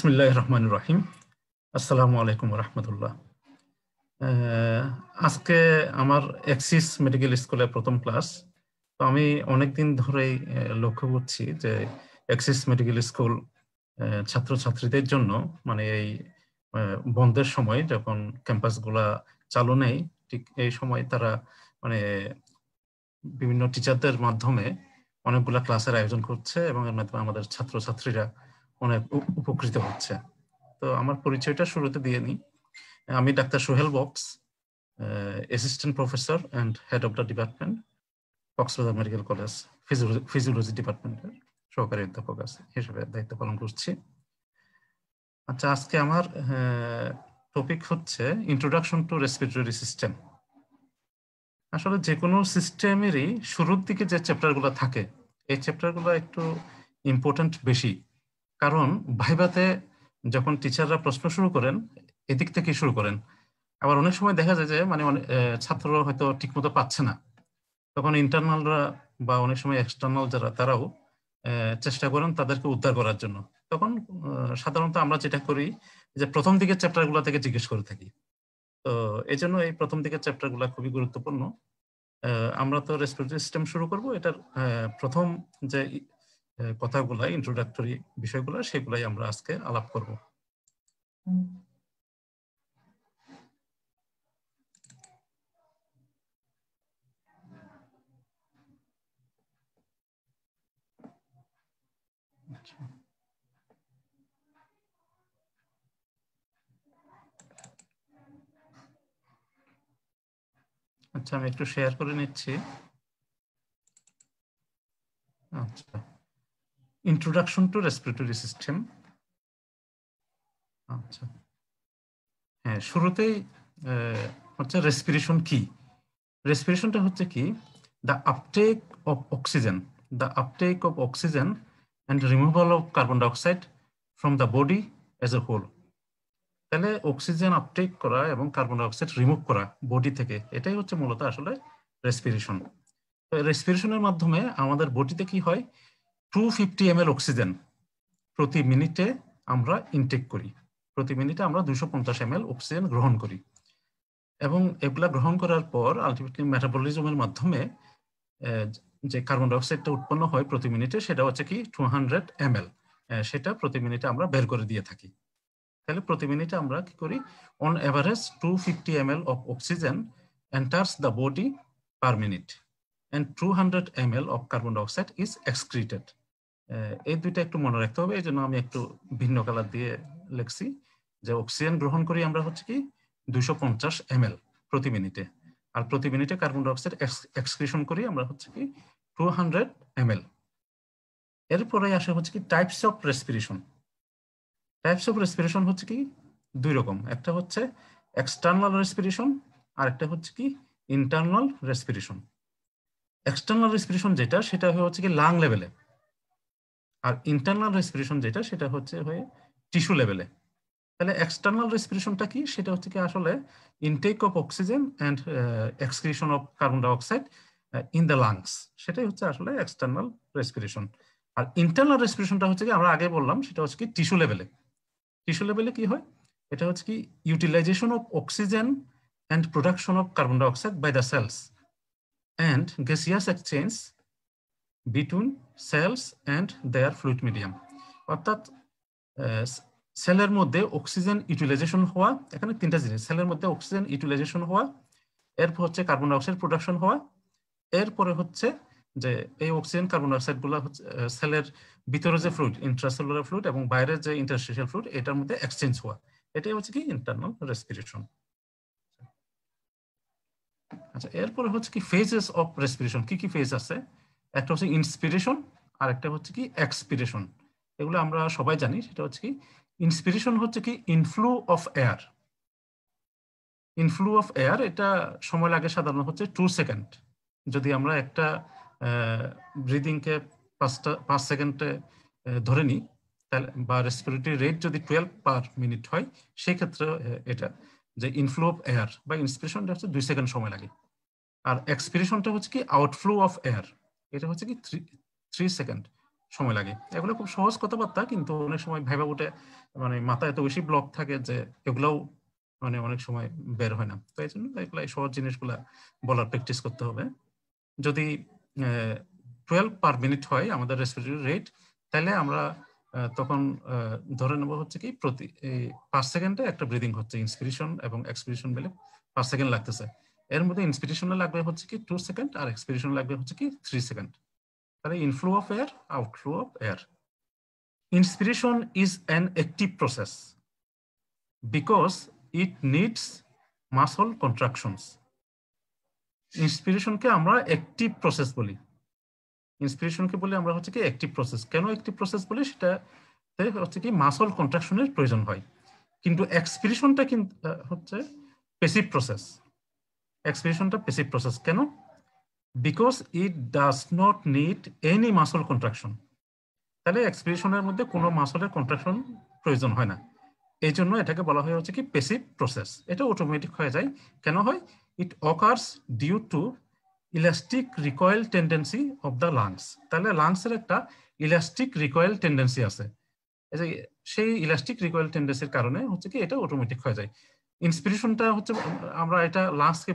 বিসমিল্লাহির রহমানির রহিম। আসসালামু আলাইকুম ওয়া রাহমাতুল্লাহ। আজকে আমার এক্সিস মেডিকেল স্কুলের প্রথম ক্লাস। তো আমি অনেকদিন ধরেই লক্ষ্য করছি যে এক্সিস মেডিকেল স্কুল ছাত্রছাত্রীদের জন্য মানে এই বন্ধের সময় যখন ক্যাম্পাসগুলা চালু নেই, ঠিক এই সময় তারা মানে বিভিন্ন টিচারদের মাধ্যমে অনেকগুলা ক্লাসের আয়োজন করছে এবং এর মাধ্যমে আমাদের ছাত্রছাত্রীরা অনেক উপকৃত হচ্ছে। তো আমার পরিচয়টা শুরুতে দিয়ে নিই। আমি doctor Sohel Box, assistant professor and head of the department, Cox's Bazar medical college physiology ডিপার্টমেন্টের সহকারী অধ্যাপক হিসেবে দায়িত্ব পালন করছি। আচ্ছা, আজকে আমার টপিক হচ্ছে ইন্ট্রোডাকশন টু রেসপিরেটরি সিস্টেম। আসলে যে কোনো সিস্টেমেরই শুরুর দিকে যে চ্যাপ্টারগুলো থাকে, এই চ্যাপ্টারগুলো একটু ইম্পর্টেন্ট বেশি, কারণ ভাইভাতে যখন টিচাররা প্রশ্ন শুরু করেন এদিক থেকে শুরু করেন। আবার অনেক সময় দেখা যায় যে মানে ছাত্ররা হয়তো ঠিকমতো পাচ্ছে না, তখন ইন্টারনালরা বা অনেক সময় এক্সটার্নাল যারা তারাও চেষ্টা করেন তাদেরকে উদ্ধার করার জন্য। তখন সাধারণত আমরা যেটা করি যে প্রথম দিকের চ্যাপ্টারগুলো থেকে জিজ্ঞেস করে থাকি। তো এই জন্য এই প্রথম দিকের চ্যাপ্টারগুলো খুবই গুরুত্বপূর্ণ। আমরা তো রেসপিরেটরি সিস্টেম শুরু করব, এটার প্রথম যে কথাগুলা ইন্ট্রোডাক্টরি বিষয়গুলো সেগুলাই আমরা আজকে আলাপ করব। আচ্ছা, আমি একটু শেয়ার করে নিচ্ছি। আচ্ছা, ইন্ট্রোডাকশন টু রেসপিরেটরি সিস্টেম। আচ্ছা, হ্যাঁ, শুরুতেই হচ্ছে রেসপিরেশন কি। রেসপিরেশনটা হচ্ছে কি, the uptake of oxygen, and removal of carbon dioxide from the body as a whole. তাহলে অক্সিজেন আপটেক করা এবং কার্বন ডাইঅক্সাইড রিমুভ করা বডি থেকে, এটাই হচ্ছে মূলত আসলে রেসপিরেশন। তো রেসপিরেশনের মাধ্যমে আমাদের বডিতে কি হয়, 250 ml অক্সিজেন প্রতি মিনিটে আমরা ইনটেক করি। প্রতি মিনিটে আমরা 250 ml অক্সিজেন গ্রহণ করি এবং এগুলা গ্রহণ করার পর আলটিমেটলি মেটাবলিজমের মাধ্যমে যে কার্বন ডাইঅক্সাইডটা উৎপন্ন হয় প্রতি মিনিটে, সেটা হচ্ছে কি 200 ml, সেটা প্রতি মিনিটে আমরা বের করে দিয়ে থাকি। তাহলে প্রতি মিনিটে আমরা কি করি, on average 250 ml of oxygen enters the body per minute and 200 ml of carbon dioxide is excreted. এই দুইটা একটু মনে রাখতে হবে, এই জন্য আমি একটু ভিন্ন কালার দিয়ে লিখছি যে অক্সিজেন গ্রহণ করি আমরা হচ্ছে কি 250 ml প্রতি মিনিটে, আর প্রতি মিনিটে কার্বন ডাইঅক্সাইড এক্সক্রিশন করি আমরা হচ্ছে কি 200 ml। এরপরে আসে হচ্ছে কি types of respiration. Types of respiration হচ্ছে কি দুই রকম, একটা হচ্ছে এক্সটার্নাল রেসপিরেশন আর একটা হচ্ছে কি ইন্টারনাল রেসপিরেশন। এক্সটার্নাল রেসপিরেশন যেটা, সেটা হচ্ছে কি লাং লেভেলে, আর ইন্টারনাল রেসপিরেশন যেটা, সেটা হচ্ছে হয়ে টিস্যু লেভেলে। তাহলে এক্সটার্নাল রেসপিরেশনটা কি, সেটা হচ্ছে কি আসলে intake of oxygen and excretion of carbon dioxide in the lungs, সেটাই হচ্ছে আসলে এক্সটার্নাল রেসপিরেশন। আর ইন্টারনাল রেসপিরেশনটা হচ্ছে কি আমরা আগে বললাম, সেটা হচ্ছে কি টিস্যু লেভেলে। টিস্যু লেভেলে কি হয়, এটা হচ্ছে কি utilisation of oxygen and production of carbon dioxide by the cells and gaseous exchange between cells and their fluid medium. অর্থাৎ সেলের মধ্যে অক্সিজেন ইউটিলাইজেশন হওয়া, এখানে তিনটা জিনিস, সেলের মধ্যে অক্সিজেন ইউটিলাইজেশন হওয়া, এরপর হচ্ছে কার্বন ডাইঅক্সাইড প্রোডাকশন হওয়া, এরপরে হচ্ছে যে এই অক্সিজেন কার্বন ডাইঅক্সাইড গুলো হচ্ছে সেলের ভিতরে যে ফ্লুইড ইন্ট্রাসেলুলার ফ্লুইড এবং বাইরের যে ইন্টারস্টিশিয়াল ফ্লুইড, এটার মধ্যে এক্সচেঞ্জ হওয়া, এটাই হচ্ছে কি ইন্টারনাল রেসপিরেশন। আচ্ছা, এরপরে হচ্ছে কি ফেজেস অফ রেসপিরেশন। কি কি ফেজ আছে, একটা হচ্ছে ইন্সপিরেশন আর একটা হচ্ছে কি এক্সপিরেশন। এগুলো আমরা সবাই জানি। সেটা হচ্ছে কি ইন্সপিরেশন হচ্ছে কি inflow of air. Inflow of air, এটা সময় লাগে সাধারণত হচ্ছে 2 সেকেন্ড। যদি আমরা একটা ব্রিদিংকে 5 সেকেন্ডে ধরে নিই, তাহলে বা রেসপিরেটরি রেট যদি 12 পার মিনিট হয়, সেই ক্ষেত্রে এটা যে ইনফ্লু অফ এয়ার বা ইন্সপিরেশনটা হচ্ছে 2 সেকেন্ড সময় লাগে। আর এক্সপিরেশনটা হচ্ছে কি আউটফ্লো অফ এয়ার, এটা হচ্ছে কি 3 সেকেন্ড সময় লাগে। এগুলো খুব সহজ কথাবার্তা, কিন্তু অনেক সময় ভাইবা উঠে মানে মাথায় এত বেশি ব্লক থাকে যে এগুলাও মানে অনেক সময় বের হয় না। তো এই জন্য এগুলো সহজ জিনিসগুলা বলার প্র্যাকটিস করতে হবে। যদি 12 পার মিনিট হয় আমাদের রেসপিরেটরি রেট, তাহলে আমরা তখন ধরে নেব হচ্ছে কি প্রতি 5 সেকেন্ডে একটা ব্রিদিং হচ্ছে, ইন্সপিরেশন এবং এক্সপিরেশন মিলে 5 সেকেন্ড লাগতেছে। এর মধ্যে ইন্সপিরেশনে লাগবে হচ্ছে কি 2 সেকেন্ড আর এক্সপিরেশন লাগবে হচ্ছে কি 3 সেকেন্ড। তাহলে inflow of air, outflow of air. Inspiration is an active process because it needs muscle contractions. ইন্সপিরেশনকে আমরা অ্যাক্টিভ প্রসেস বলি। ইন্সপিরেশনকে বলে আমরা হচ্ছে কি অ্যাক্টিভ প্রসেস। কেন অ্যাক্টিভ প্রসেস বলি, সেটাতে হচ্ছে কি মাসল কন্ট্রাকশনের প্রয়োজন হয়। কিন্তু এক্সপিরেশনটা কিন্তু হচ্ছে প্যাসিভ প্রসেস। এক্সপিরেশনটা প্যাসিভ প্রসেস কেন? Because it does not need any muscle contraction. তাহলে এক্সপিরেশনের মধ্যে কোনো মাসলের কন্ট্রাকশন প্রয়োজন হয় না। এই জন্য এটাকে বলা হয় হচ্ছে কি প্যাসিভ প্রসেস। এটা অটোমেটিক হয়ে যায়। কেন হয়? It occurs due to elastic recoil tendency of the lungs. তাহলে লাংসের একটা ইলাস্টিক রিকয়েল টেন্ডেন্সি আছে, সেই ইলাস্টিক রিকয়েল টেন্ডেন্সির কারণে হচ্ছে কি এটা অটোমেটিক হয়ে যায়। ইন্সপিরেশনটা হচ্ছে আমরা এটা লাংসকে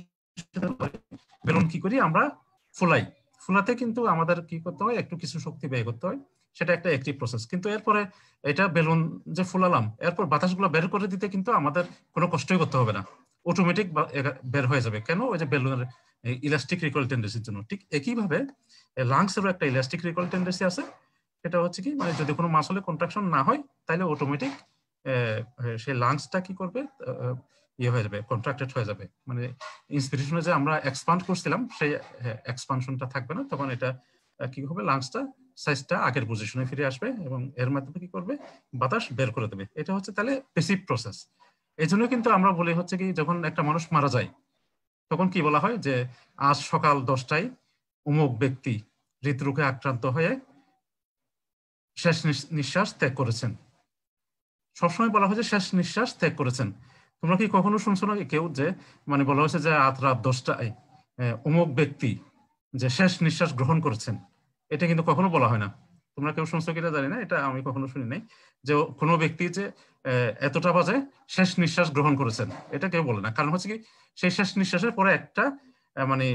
বেলুন কি করি আমরা ফুলাই। ফুলাতে কিন্তু আমাদের কি করতে হয়, একটু কিছু শক্তি ব্যয় করতে হয়, সেটা একটা অ্যাক্টিভ প্রসেস। কিন্তু এরপরে এটা বেলুন যে ফুলালাম, এরপর বাতাসগুলো বের করে দিতে কিন্তু আমাদের কোনো কষ্টই করতে হবে না, অটোমেটিক বের হয়ে যাবে। কেন? ওই যে বেলুনের ইলাস্টিক রিকয়েল টেন্ডেন্সির জন্য। ঠিক একইভাবে লাংসেরও একটা ইলাস্টিক রিকয়েল টেন্ডেন্সি আছে। এটা হচ্ছে কি মানে যদি কোনো মাসলে কন্ট্রাকশন না হয়, তাহলে অটোমেটিক সেই লাংসটা কি করবে, ইয়ে হয়ে যাবে, কন্ট্রাক্টেড হয়ে যাবে। মানে ইন্সপিরেশনে যে আমরা এক্সপান্ড করছিলাম সেই এক্সপানশনটা থাকবে না, তখন এটা কি হবে, লাংসটা সাইজটা আগের পজিশনে ফিরে আসবে এবং এর মাধ্যমে কি করবে, বাতাস বের করে দেবে। এটা হচ্ছে তাহলে প্যাসিভ প্রসেস। এই জন্য কিন্তু আমরা বলি হচ্ছে কি যখন একটা মানুষ মারা যায় তখন কি বলা হয় যে আজ সকাল 10টায় অমুক ব্যক্তি হৃদরোগে আক্রান্ত হয়ে শেষ নিঃশ্বাস ত্যাগ করেছেন। সবসময় বলা হয় যে শেষ নিঃশ্বাস ত্যাগ করেছেন। তোমরা কি কখনো শুনছো না কেউ যে মানে বলা হয়েছে যে আজ রাত 10টায় অমুক ব্যক্তি যে শেষ নিঃশ্বাস গ্রহণ করেছেন? এটা কিন্তু কখনো বলা হয় না। তোমরা কেউ শুনছো কিনা জানি না, এটা আমি কখনো শুনি নাই যে কোনো ব্যক্তি যে এতটা বাজে শেষ নিঃশ্বাস গ্রহণ করেছেন, এটা কেউ বলে না। কারণ হচ্ছে কি সেই শেষ নিঃশ্বাসের পরে একটা মানে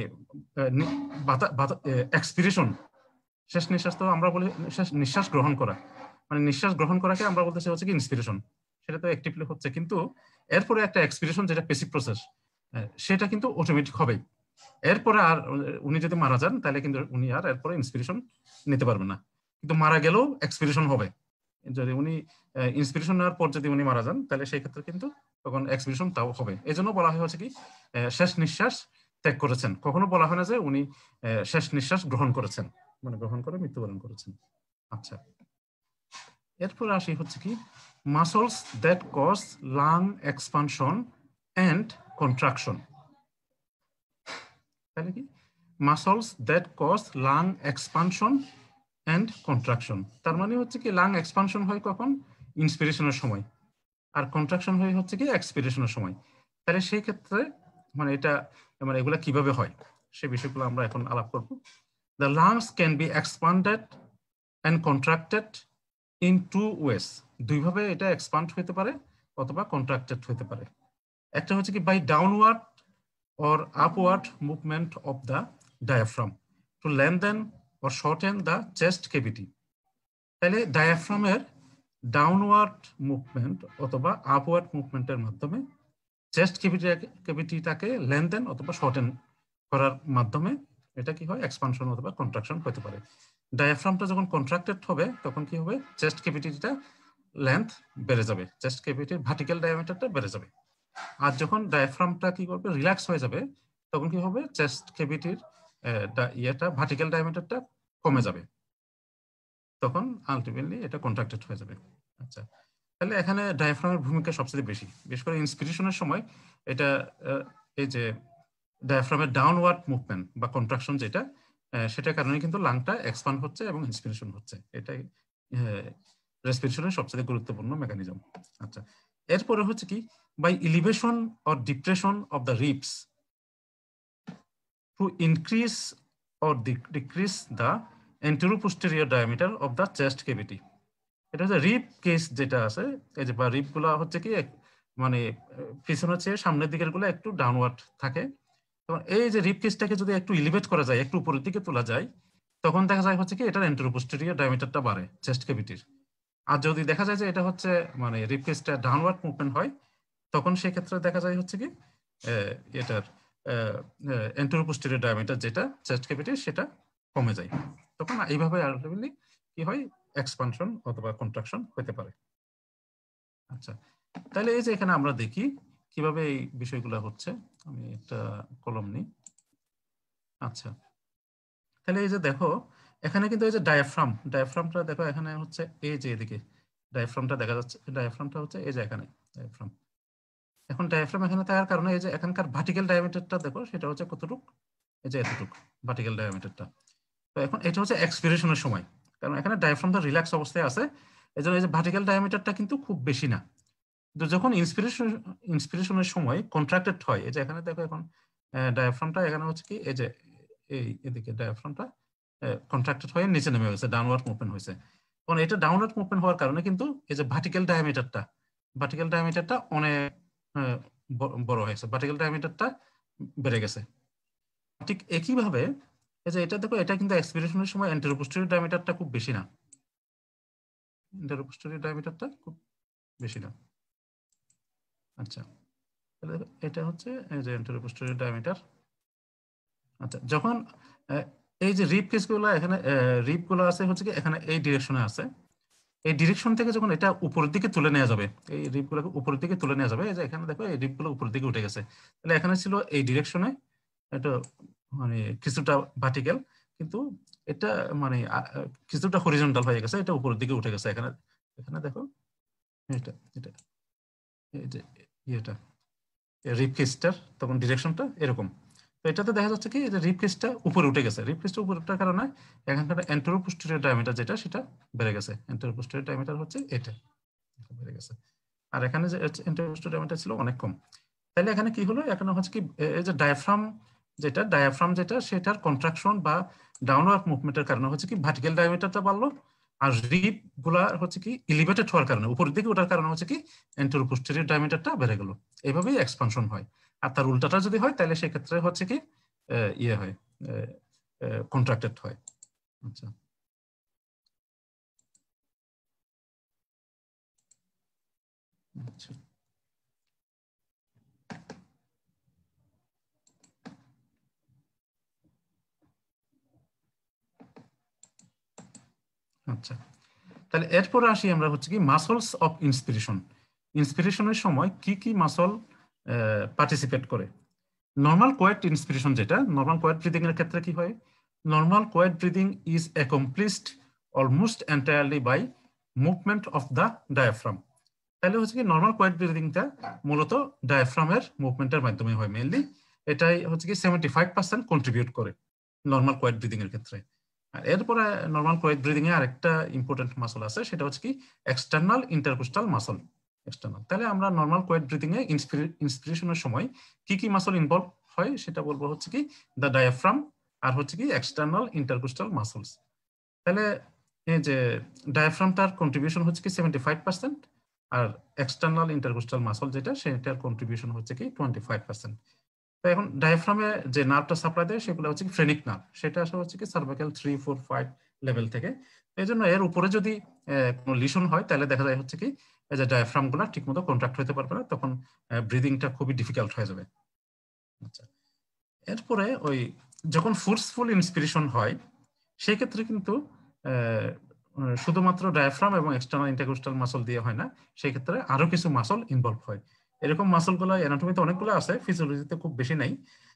এক্সপিরেশন, শেষ নিঃশ্বাস তো আমরা বলি শেষ নিঃশ্বাস গ্রহণ করা, মানে নিঃশ্বাস গ্রহণ করাকে আমরা বলতেছি হচ্ছে কি ইন্সপিরেশন। সেটা তো অ্যাক্টিভলি হচ্ছে, কিন্তু এরপরে একটা এক্সপিরেশন যেটা প্যাসিভ প্রসেস, সেটা কিন্তু অটোমেটিক হবে। এরপরে আর উনি যদি মারা যান তাহলে কিন্তু উনি আর এরপরে ইন্সপিরেশন নিতে পারবেন না, কিন্তু মারা গেলেও এক্সপিরেশন হবে। যদি উনি ইন্সপিরেশন নেওয়ার পর যদি উনি মারা যান তাহলে সেই ক্ষেত্রে কিন্তু তখন এক্সপিরেশন তাও হবে। এই জন্য বলা হয় হচ্ছে কি শেষ নিঃশ্বাস ত্যাগ করেছেন, কখনো বলা হয় না যে উনি শেষ নিঃশ্বাস গ্রহণ করেছেন, মানে গ্রহণ করে মৃত্যুবরণ করেছেন। আচ্ছা, এরপর আসি হচ্ছে কি muscles that cause lung expansion and contraction. তাহলে কি muscles that cause lung expansion and contraction, তার মানে হচ্ছে কি লাং এক্সপানশন হয় কখন, ইন্সপিরেশনের সময়, আর কন্ট্রাকশন হয় হচ্ছে কি এক্সপিরেশনের সময়। তাহলে সেই ক্ষেত্রে মানে এটা মানে এগুলা কিভাবে হয় সে বিষয়গুলো আমরা এখন আলাপ করব। The lungs can be expanded and contracted in two ways. দুইভাবে এটা এক্সপান্ড হতে পারে অথবা কন্ট্রাক্টেড হতে পারে। একটা হচ্ছে কি by downward or upward movement of the diaphragm to lengthen or shorten the chest cavity. তাহলে ডায়াফ্রামের ডাউনওয়ার্ড মুভমেন্ট অথবা আপওয়ার্ড মুভমেন্টের মাধ্যমে চেস্ট ক্যাভিটিটাকে লেনদেন অথবা শর্টেন করার মাধ্যমে এটা কি হয়, এক্সপানশন অথবা কন্ট্রাকশন হতে পারে। ডায়াফ্রামটা যখন কন্ট্রাক্টেড হবে তখন কি হবে, চেস্ট ক্যাভিটিটা লেন্থ বেড়ে যাবে, চেস্ট ক্যাভিটির ভার্টিক্যাল ডায়ামিটারটা বেড়ে যাবে। আর যখন ডায়াফ্রামটা কি করবে, রিল্যাক্স হয়ে যাবে, তখন কি হবে, চেস্ট ক্যাভিটির ইয়েটা ভার্টিক্যাল ডায়ামিটারটা কমে যাবে, তখন আলটিমেটলি এটা কন্ট্রাক্টেড হয়ে যাবে। আচ্ছা, তাহলে এখানে ডায়াফ্রামের ভূমিকা সবচেয়ে বেশি, বিশেষ করে ইন্সপিরেশনের সময় এটা এই যে ডায়াফ্রামের ডাউনওয়ার্ড মুভমেন্ট বা কন্ট্রাকশন যেটা, সেটার কারণে কিন্তু লাংটা এক্সপান্ড হচ্ছে এবং ইন্সপিরেশন হচ্ছে। এটাই রেসপিরেশনের সবচেয়ে গুরুত্বপূর্ণ মেকানিজম। আচ্ছা, এরপরে হচ্ছে কি by elevation or depression of the ribs to increase or decrease the anteroposterior diameter of the chest cavity. এটা হচ্ছে রিব কেস যেটা আছে, এই যে বা রিব গুলা হচ্ছে কি মানে পিছনের চেয়ে সামনের দিকের গুলো একটু ডাউনওয়ার্ড থাকে। তখন এই যে রিব কেসটাকে যদি একটু এলিভেট করা যায়, একটু উপরের দিকে তোলা যায়, তখন দেখা যায় হচ্ছে কি এটার anteroposterior diameterটা বাড়ে চেস্ট ক্যাভিটির। আর যদি দেখা যায় যে এটা হচ্ছে মানে রিব কেসটা ডাউনওয়ার্ড মুভমেন্ট হয়, তখন সেই ক্ষেত্রে দেখা যায় হচ্ছে কি এটার anteroposterior diameter যেটা চেস্ট ক্যাভিটির সেটা কমে যায়। তখন এইভাবে আলটিমেটলি কি হয়, এক্সপানশন অথবা কন্ট্রাকশন হতে পারে। আচ্ছা, তাহলে এই যে এখানে আমরা দেখি কিভাবে এই বিষয়গুলো হচ্ছে। আমি একটা কলম নিই। আচ্ছা, তাহলে এই যে দেখো এখানে কিন্তু এই যে ডায়াফ্রামটা দেখো এখানে হচ্ছে এই যে এদিকে ডায়াফ্রামটা দেখা যাচ্ছে, ডায়াফ্রামটা হচ্ছে এই যে এখানে ডায়াফ্রাম। এখন ডায়াফ্রাম এখানে থাকার কারণে এই যে এখানকার ভার্টিক্যাল ডায়ামিটারটা দেখো সেটা হচ্ছে কতটুক, এই যে এতটুক ভার্টিক্যাল ডায়ামিটারটা। তো এখন এটা হচ্ছে এক্সপিরেশনের সময়, কারণ এখানে ডায়াফ্রামটা রিল্যাক্স অবস্থায় আছে, এই জন্য এই যে ভার্টিক্যাল ডায়ামিটারটা কিন্তু খুব বেশি না। তো যখন ইন্সপিরেশনের সময় কন্ট্রাক্টেড হয়, এই যে এখানে দেখো এখন ডায়াফ্রামটা এখানে হচ্ছে কি এই যে এদিকে ডায়াফ্রামটা কন্ট্রাক্টেড হয়ে নিচে নেমে গেছে, ডাউনওয়ার্ড মুভমেন্ট হয়েছে। কারণ এটা ডাউনওয়ার্ড মুভমেন্ট হওয়ার কারণে কিন্তু এই যে ভার্টিক্যাল ডায়ামিটারটা অনেক বড় হয়েছে, ভার্টিক্যাল ডায়ামিটারটা বেড়ে গেছে। ঠিক একইভাবে এই যে এটা দেখো এটা কিন্তু এক্সপিরেশনের সময় anteroposterior ডায়ামিটারটা খুব বেশি না, anteroposterior ডায়ামিটারটা খুব বেশি না। আচ্ছা, তাহলে এটা হচ্ছে এই যে anteroposterior ডায়ামিটার। আচ্ছা, যখন এই যে রিব কেসগুলো এখানে রিবগুলো আছে হচ্ছে কি এখানে এই ডিরেকশনে আছে, এই ডিরেকশন থেকে যখন এটা উপরের দিকে তুলে নেওয়া যাবে, এই রিবগুলোকে উপরের দিকে তুলে নেওয়া যাবে, এই যে এখানে দেখো এই রিবগুলো উপরের দিকে উঠে গেছে। তাহলে এখানে ছিল এই ডিরেকশনে এটা মানে কিছুটা ভার্টিক্যাল, কিন্তু এটা মানে কিছুটা হরিজন্টাল হয়ে গেছে, এটা উপরের দিকে উঠে গেছে। এখানে এখানে দেখো এটা এটা এই যে ইয়েটা রিব কেসটার তখন ডিরেকশনটা এরকম। তো এটাতে দেখা যাচ্ছে কি যে রিব কেসটা উপরে উঠে গেছে, রিব কেসটা উপরে ওঠার কারণে এখানকার anteroposterior ডায়ামিটার যেটা সেটা বেড়ে গেছে। anteroposterior ডায়ামিটার হচ্ছে এটা বেড়ে গেছে, আর এখানে যে anteroposterior ডায়ামিটার ছিল অনেক কম। তাহলে এখানে কি হলো, এখানে হচ্ছে কি এই যে ডায়াফ্রাম যেটা সেটার কন্ট্রাকশন বা ডাউনওয়ার্ড মুভমেন্টের কারণে হচ্ছে কি ভার্টিক্যাল ডায়ামিটারটা বাড়লো, আর রিব গুলা হচ্ছে কি এলিভেটেড হওয়ার কারণে উপরের দিকে ওঠার কারণে হচ্ছে কি anteroposterior ডায়ামিটারটা বেড়ে গেল। এইভাবেই এক্সপানশন হয়। আর তার উল্টাটা যদি হয় তাহলে সেক্ষেত্রে হচ্ছে কি ইয়ে হয়, কন্ট্রাক্টেড হয়। আচ্ছা, আচ্ছা, আচ্ছা, তাহলে এরপরে আসি আমরা হচ্ছে কি মাসলস অফ ইন্সপিরেশনের সময় কি কি মাসল পার্টিসিপেট করে। নর্মাল কোয়েট ইন্সপিরেশন যেটা, নর্মাল কোয়েট ব্রিদিং এর ক্ষেত্রে কি হয়, normal quiet breathing is accomplished almost entirely by movement of the diaphragm. তাহলে হচ্ছে কি নর্মাল কোয়েট ব্রিদিংটা মূলত ডায়াফ্রামের মুভমেন্টের মাধ্যমে হয় মেইনলি। এটাই হচ্ছে কি 75% কন্ট্রিবিউট করে নর্মাল কোয়েট ব্রিদিং এর ক্ষেত্রে। আর এরপরে নর্মাল কোয়েট ব্রিদিং এ আরেকটা ইম্পর্টেন্ট মাসল আছে, সেটা হচ্ছে কি এক্সটার্নাল ইন্টারকোস্টাল মাসল। এক্সটার্নাল, তাহলে আমরা নর্মাল কোয়েট ব্রিদিং এ ইন্সপিরেশনের সময় কি কি মাসল ইনভলভ হয় সেটা বলবো হচ্ছে কি দ্য ডায়াফ্রাম আর হচ্ছে কি এক্সটার্নাল ইন্টারকোস্টাল মাসলস। তাহলে এই যে ডায়াফ্রামটার কন্ট্রিবিউশন হচ্ছে কি 75%, আর এক্সটার্নাল ইন্টারকোস্টাল মাসল যেটা সেটার কন্ট্রিবিউশন হচ্ছে কি 25%। তো এখন ডায়াফ্রামে যে নার্ভটা সাপ্লাই দেয় সেগুলো হচ্ছে কি ফ্রেনিক নার্ভ, সেটা আসলে হচ্ছে কি সার্ভাইকাল 3, 4, 5 লেভেল থেকে। এই জন্য এর উপরে যদি কোনো লিশন হয় তাহলে দেখা যায় হচ্ছে কি এই যে ডায়াফ্রাম গুলা ঠিকমতো কন্ট্রাক্ট হতে পারবে না, তখন ব্রিদিংটা খুবই ডিফিকাল্ট হয়ে যাবে। আচ্ছা, এরপরে ওই যখন ফোর্সফুল ইন্সপিরেশন হয় সেই ক্ষেত্রে কিন্তু শুধুমাত্র ডায়াফ্রাম এবং এক্সটার্নাল ইন্টারকোস্টাল মাসল দিয়ে হয় না, সেই ক্ষেত্রে আরো কিছু মাসল ইনভলভ হয়। এরকম মাসলগুলো অ্যানাটমিতে অনেকগুলো আছে, ফিজিওলজিতে খুব বেশি নাই।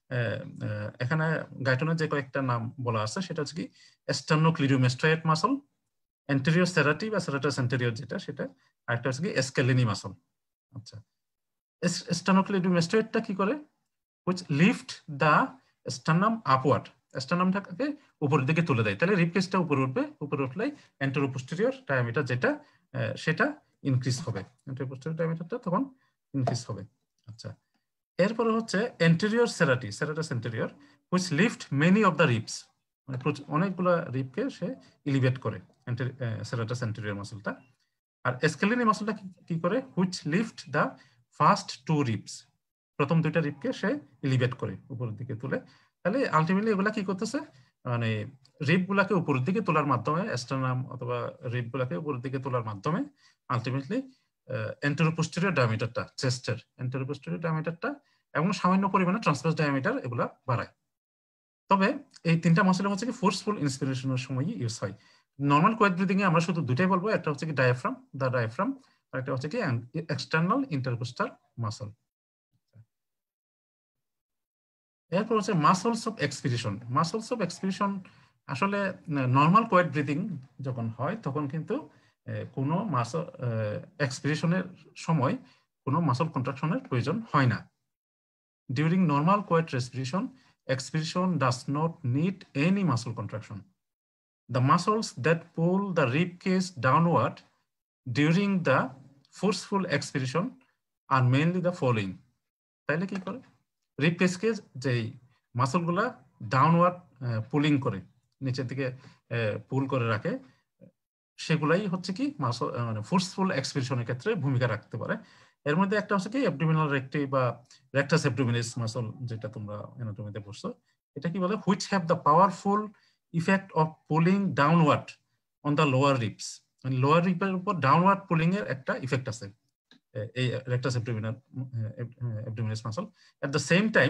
এখানে গাইটনের যে কয়েকটা নাম বলা আছে সেটা হচ্ছে কি স্টার্নোক্লিডিওমেস্ট্রায়েট মাসল, অ্যান্টেরিয়র সেরাটি বা সেরাটাস অ্যান্টেরিয়র যেটা সেটা, আরেকটা হচ্ছে কি এসকেলিনি মাসল। আচ্ছা, স্টার্নোক্লিডিওমেস্ট্রায়েটটা কি করে, which lift the sternum upward, স্টার্নামটাকে উপরের দিকে তুলে দেয়। তাহলে রিব কেসটা উপরে উঠবে, উপরে উঠলেই anteroposterior ডায়ামিটার যেটা সেটা ইনক্রিজ হবে, anteroposterior ডায়ামিটারটা তখন ইনক্রিজ হবে। আচ্ছা, এরপরে হচ্ছে anterior serratus anterior which lift many of the ribs, মানে অনেকগুলা রিবকে সে এলিভেট করে সেরাটাস অ্যান্টেরিয়র মাসলটা। আর স্কেলিনি মাসলটা কি করে, which lift the first two ribs, প্রথম দুইটা রিবকে সে এলিভেট করে উপরের দিকে তুলে। তাহলে আলটিমেটলি এগুলা কি করতেছে, মানে রিব গুলাকে উপরের দিকে তোলার মাধ্যমে, স্টার্নাম অথবা রিব গুলাকে উপরের দিকে তোলার মাধ্যমে আলটিমেটলি এন্টেরোপোস্টেরিয়র ডায়ামিটারটা, চেস্টের এন্টেরোপোস্টেরিয়র ডায়ামিটারটা এবং সামান্য পরিমাণে ট্রান্সভার্স ডায়ামিটার এগুলা বাড়ায়। তবে এই তিনটা মাসল হচ্ছে কি ফোর্সফুল ইন্সপিরেশনের সময়ই ইউজ হয়। নর্মাল কোয়েট ব্রিদিং এ আমরা শুধু দুটাই বলবো, একটা হচ্ছে কি ডায়াফ্রাম, দা ডায়াফ্রাম, আর একটা হচ্ছে কি এক্সটার্নাল ইন্টারকোস্টাল মাসল। এরপর হচ্ছে muscles of expiration. Muscles of expiration আসলে নর্মাল কোয়েট ব্রিদিং যখন হয় তখন কিন্তু কোনো মাসল এক্সপিরেশনের সময় কোনো মাসল কন্ট্রাকশনের প্রয়োজন হয় না। During normal quiet respiration, expiration does not need any muscle contraction. The muscles that pull the rib cage downward during the forceful expiration are mainly the following. তাইলে কি করে, রিব কেজকে যেই মাসলগুলা ডাউনওয়ার্ড পুলিং করে, নিচের দিকে পুল করে রাখে, সেগুলাই হচ্ছে কি মাসল মানে ফোর্সফুল এক্সপিরেশনের ক্ষেত্রে ভূমিকা রাখতে পারে। এর মধ্যে একটা হচ্ছে কি অ্যাবডোমিনাল রেক্টি বা রেক্টাস অ্যাবডোমিনালিস মাসল, যেটা তোমরা অ্যানাটমিতে পড়ছো। এটা কি বলে, which have the powerful effect of pulling downward on the lower ribs. মানে লোয়ার রিবের উপর ডাউনওয়ার্ড পুলিং এর একটা ইফেক্ট আছে এই rectus abdominalis muscle. At the same time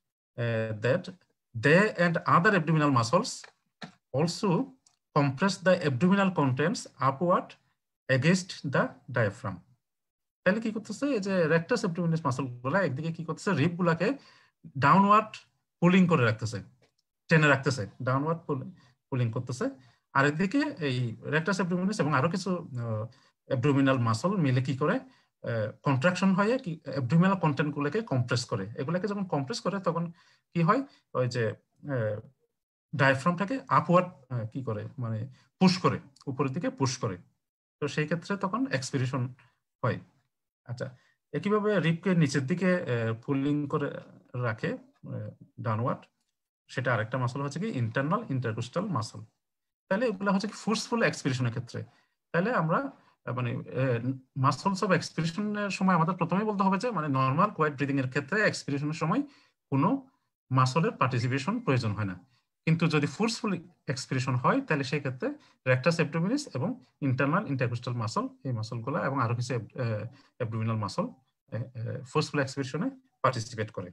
that they and other abdominal muscles also compress the abdominal contents upward against the diaphragm. তাহলে কি করতেছে, এই যে রেক্টাস অ্যাবডোমিনালিস মাসলগুলা একদিকে কি করতেছে, রিব গুলাকে ডাউনওয়ার্ড পুলিং করে রাখতেছে, টেনে রাখতেছে, ডাউনওয়ার্ড পুলিং করতেছে। আর একদিকে এই রেক্টাস অ্যাবডোমিনালিস এবং আরো কিছু অ্যাবডোমিনাল মাসল মিলে কি করে, কন্ট্রাকশন হয়ে কি অ্যাবডোমিনাল কন্টেন্ট গুলোকে কম্প্রেস করে। এগুলোকে যখন কম্প্রেস করে তখন কি হয়, ওই যে ডায়াফ্রামটাকে আপওয়ার্ড কি করে, মানে পুশ করে, উপরের দিকে পুশ করে। তো সেই ক্ষেত্রে তখন এক্সপিরেশন হয়। আচ্ছা, একইভাবে রিবকে নিচের দিকে পুলিং করে রাখে ডাউনওয়ার্ড, সেটা আরেকটা মাসল হচ্ছে কি ইন্টারনাল ইন্টারকোস্টাল মাসল। তাহলে এগুলো হচ্ছে কি ফোর্সফুল এক্সপিরেশনের ক্ষেত্রে। তাহলে আমরা মানে মাসলস অফ এক্সপিরেশনের সময় আমাদের প্রথমেই বলতে হবে যে মানে নর্মাল কোয়েট ব্রিদিং এর ক্ষেত্রে এক্সপিরেশনের সময় কোনো মাসলের পার্টিসিপেশন প্রয়োজন হয় না। কিন্তু যদি ফোর্সফুল এক্সপিরেশন হয় তাহলে সেই ক্ষেত্রে রেক্টাস অ্যাবডোমিনালিস এবং ইন্টারনাল ইন্টারকোস্টাল মাসল, এই মাসলগুলো এবং আরো কিছু অ্যাবডোমিনাল মাসল ফোর্সফুল এক্সপিরেশনে পার্টিসিপেট করে।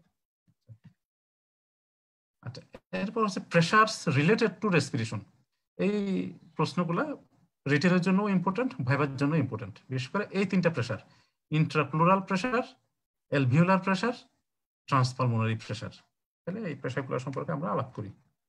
আচ্ছা, এরপর হচ্ছে প্রেশারস রিলেটেড টু রেসপিরেশন। এই প্রশ্নগুলো রিটেনের জন্য ইম্পর্টেন্ট, ভাইবার জন্য ইম্পর্টেন্ট। বিশেষ করে এই তিনটা pressure, intrapleural pressure, alveolar pressure, transpulmonary pressure. তাহলে এই প্রেশারগুলো সম্পর্কে আমরা আলাপ করি।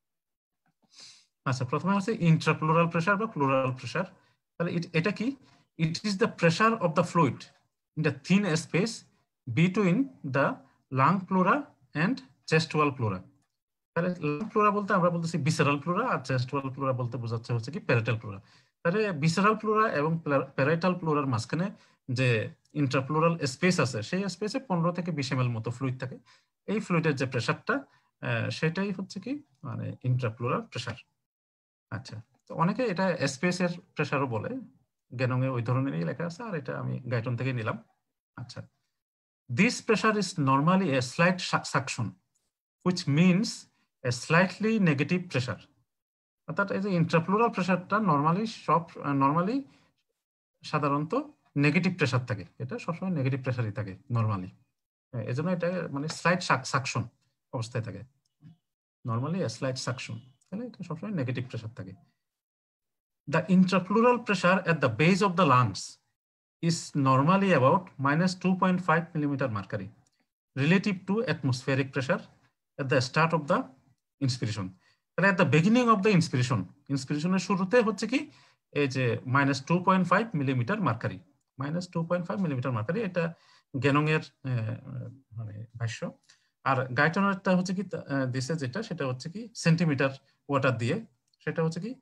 আচ্ছা, প্রথমে হচ্ছে ইন্ট্রাপ্লুরাল প্রেশার বা প্লুরাল প্রেশার। তাহলে এটা কি, it is the pressure of the fluid in the thin space between the lung pleura and chest wall pleura. তাহলে লাং প্লুরা বলতে আমরা বলতেছি ভিসেরাল প্লুরা, আর চেস্ট ওয়াল প্লুরা বলতে বোঝাচ্ছে হচ্ছে কি প্যারাইটাল প্লুরা। তাহলে ভিসেরাল প্লুরা এবং প্যারাইটাল প্লুরার মাঝখানে যে ইন্ট্রাপ্লুরাল স্পেস আছে, সেই স্পেসে 15 থেকে 20 ml মতো ফ্লুইড থাকে। এই ফ্লুইডের যে প্রেশারটা সেটাই হচ্ছে কি মানে ইন্ট্রাপ্লুরাল প্রেশার। আচ্ছা, তো অনেকে এটা স্পেসের প্রেশারও বলে, গ্যানংয়ে ওই ধরনেরই লেখা আছে, আর এটা আমি গাইটন থেকে নিলাম। আচ্ছা, this pressure is normally a slight suction which means a slightly negative pressure. অর্থাৎ এই যে ইন্ট্রাপ্লুরাল প্রেশারটা নর্মালি সাধারণত নেগেটিভ প্রেশার থাকে, এটা সবসময় নেগেটিভ প্রেশারই থাকে নর্মালি। এজন্য এটা মানে স্লাইট সাকশন অবস্থায় থাকে, নর্মালি স্লাইট সাকশন, তাহলে এটা সবসময় নেগেটিভ প্রেশার থাকে। The intrapleural pressure at the base of the lungs is normally about -2.5 millimeter mercury relative to atmospheric pressure at the start of the inspiration. তাহলে at the beginning of the inspirationের শুরুতে হচ্ছে কি এই যে -2.5 millimetre mercury, -2.5 millimetre mercury, এটা গ্যানং এর মানে ভাষ্য। আর গাইটনেরটা হচ্ছে কি দিছে যেটা, সেটা হচ্ছে কি সেন্টিমিটার ওয়াটার দিয়ে, সেটা হচ্ছে কি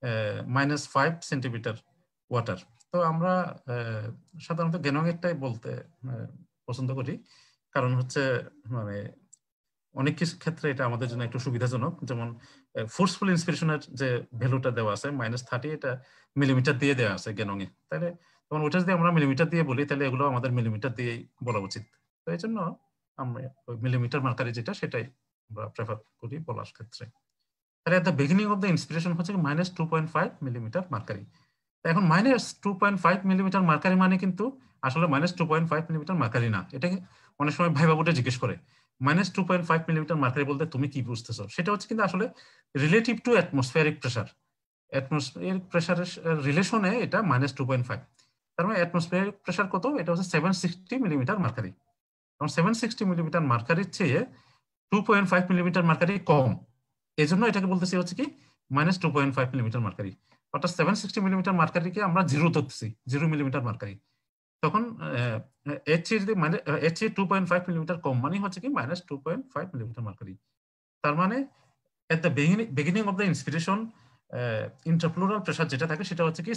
-5 সেন্টিমিটার ওয়াটার। তো আমরা সাধারণত গ্যানং এরটাই বলতে পছন্দ করি, কারণ হচ্ছে মানে অনেক কিছু ক্ষেত্রে এটা আমাদের জন্য একটু সুবিধাজনক, যেমন ফোর্সফুল ইন্সপিরেশনের যে ভ্যালুটা দেওয়া আছে -30, এটা মিলিমিটার দিয়ে দেওয়া আছে গ্যানংয়ে। তাহলে তখন ওটা যদি আমরা মিলিমিটার দিয়ে বলি তাহলে এগুলো আমাদের মিলিমিটার দিয়েই বলা উচিত। তো এই জন্য আমরা ওই মিলিমিটার মার্কারি যেটা সেটাই আমরা প্রেফার করি বলার ক্ষেত্রে। তাহলে at the beginning of the inspiration হচ্ছে -2.5 মিলিমিটার মার্কারি। এখন -2.5 মিলিমিটার মার্কারি মানে কিন্তু আসলে -2.5 মিলিমিটার মার্কারি না। এটা অনেক সময় ভাইবা বোর্ডে জিজ্ঞেস করে -2.5 মিলিমিটার মার্কারি বলতে তুমি কি বুঝতেছো। সেটা হচ্ছে কিন্তু আসলে relative to atmospheric pressure. Atmospheric প্রেসারের রিলেশনে এটা -2.5। তার মানে অ্যাটমসফিয়ারিক প্রেসার কত? এটা হচ্ছে 760 মিলিমিটার মার্কারি। কারণ 760 মিলিমিটার মার্কারির চেয়ে 2.5 মিলিমিটার মার্কারি কম। এই জন্য এটাকে বলতেছি হচ্ছে কি -2.5 মিলিমিটার মার্কারি। অর্থাৎ 760 মিলিমিটার মার্কারিকে আমরা 0 ধরতেছি, 0 মিলিমিটার মার্কারি। তখন এর চেয়ে যদি এর চেয়ে 2.5 মিলিমিটার কম মানে হচ্ছে কি -2.5 মিলিমিটার মার্কারি। তার মানে at the beginning of the inspiration intrapleural pressure যেটা থাকে সেটা হচ্ছে কি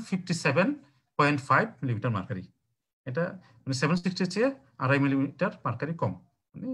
757.5 মিলিমিটার মার্কারি। এটা মানে 760 এর চেয়ে 2.5 মিলিমিটার মার্কারি কম, মানে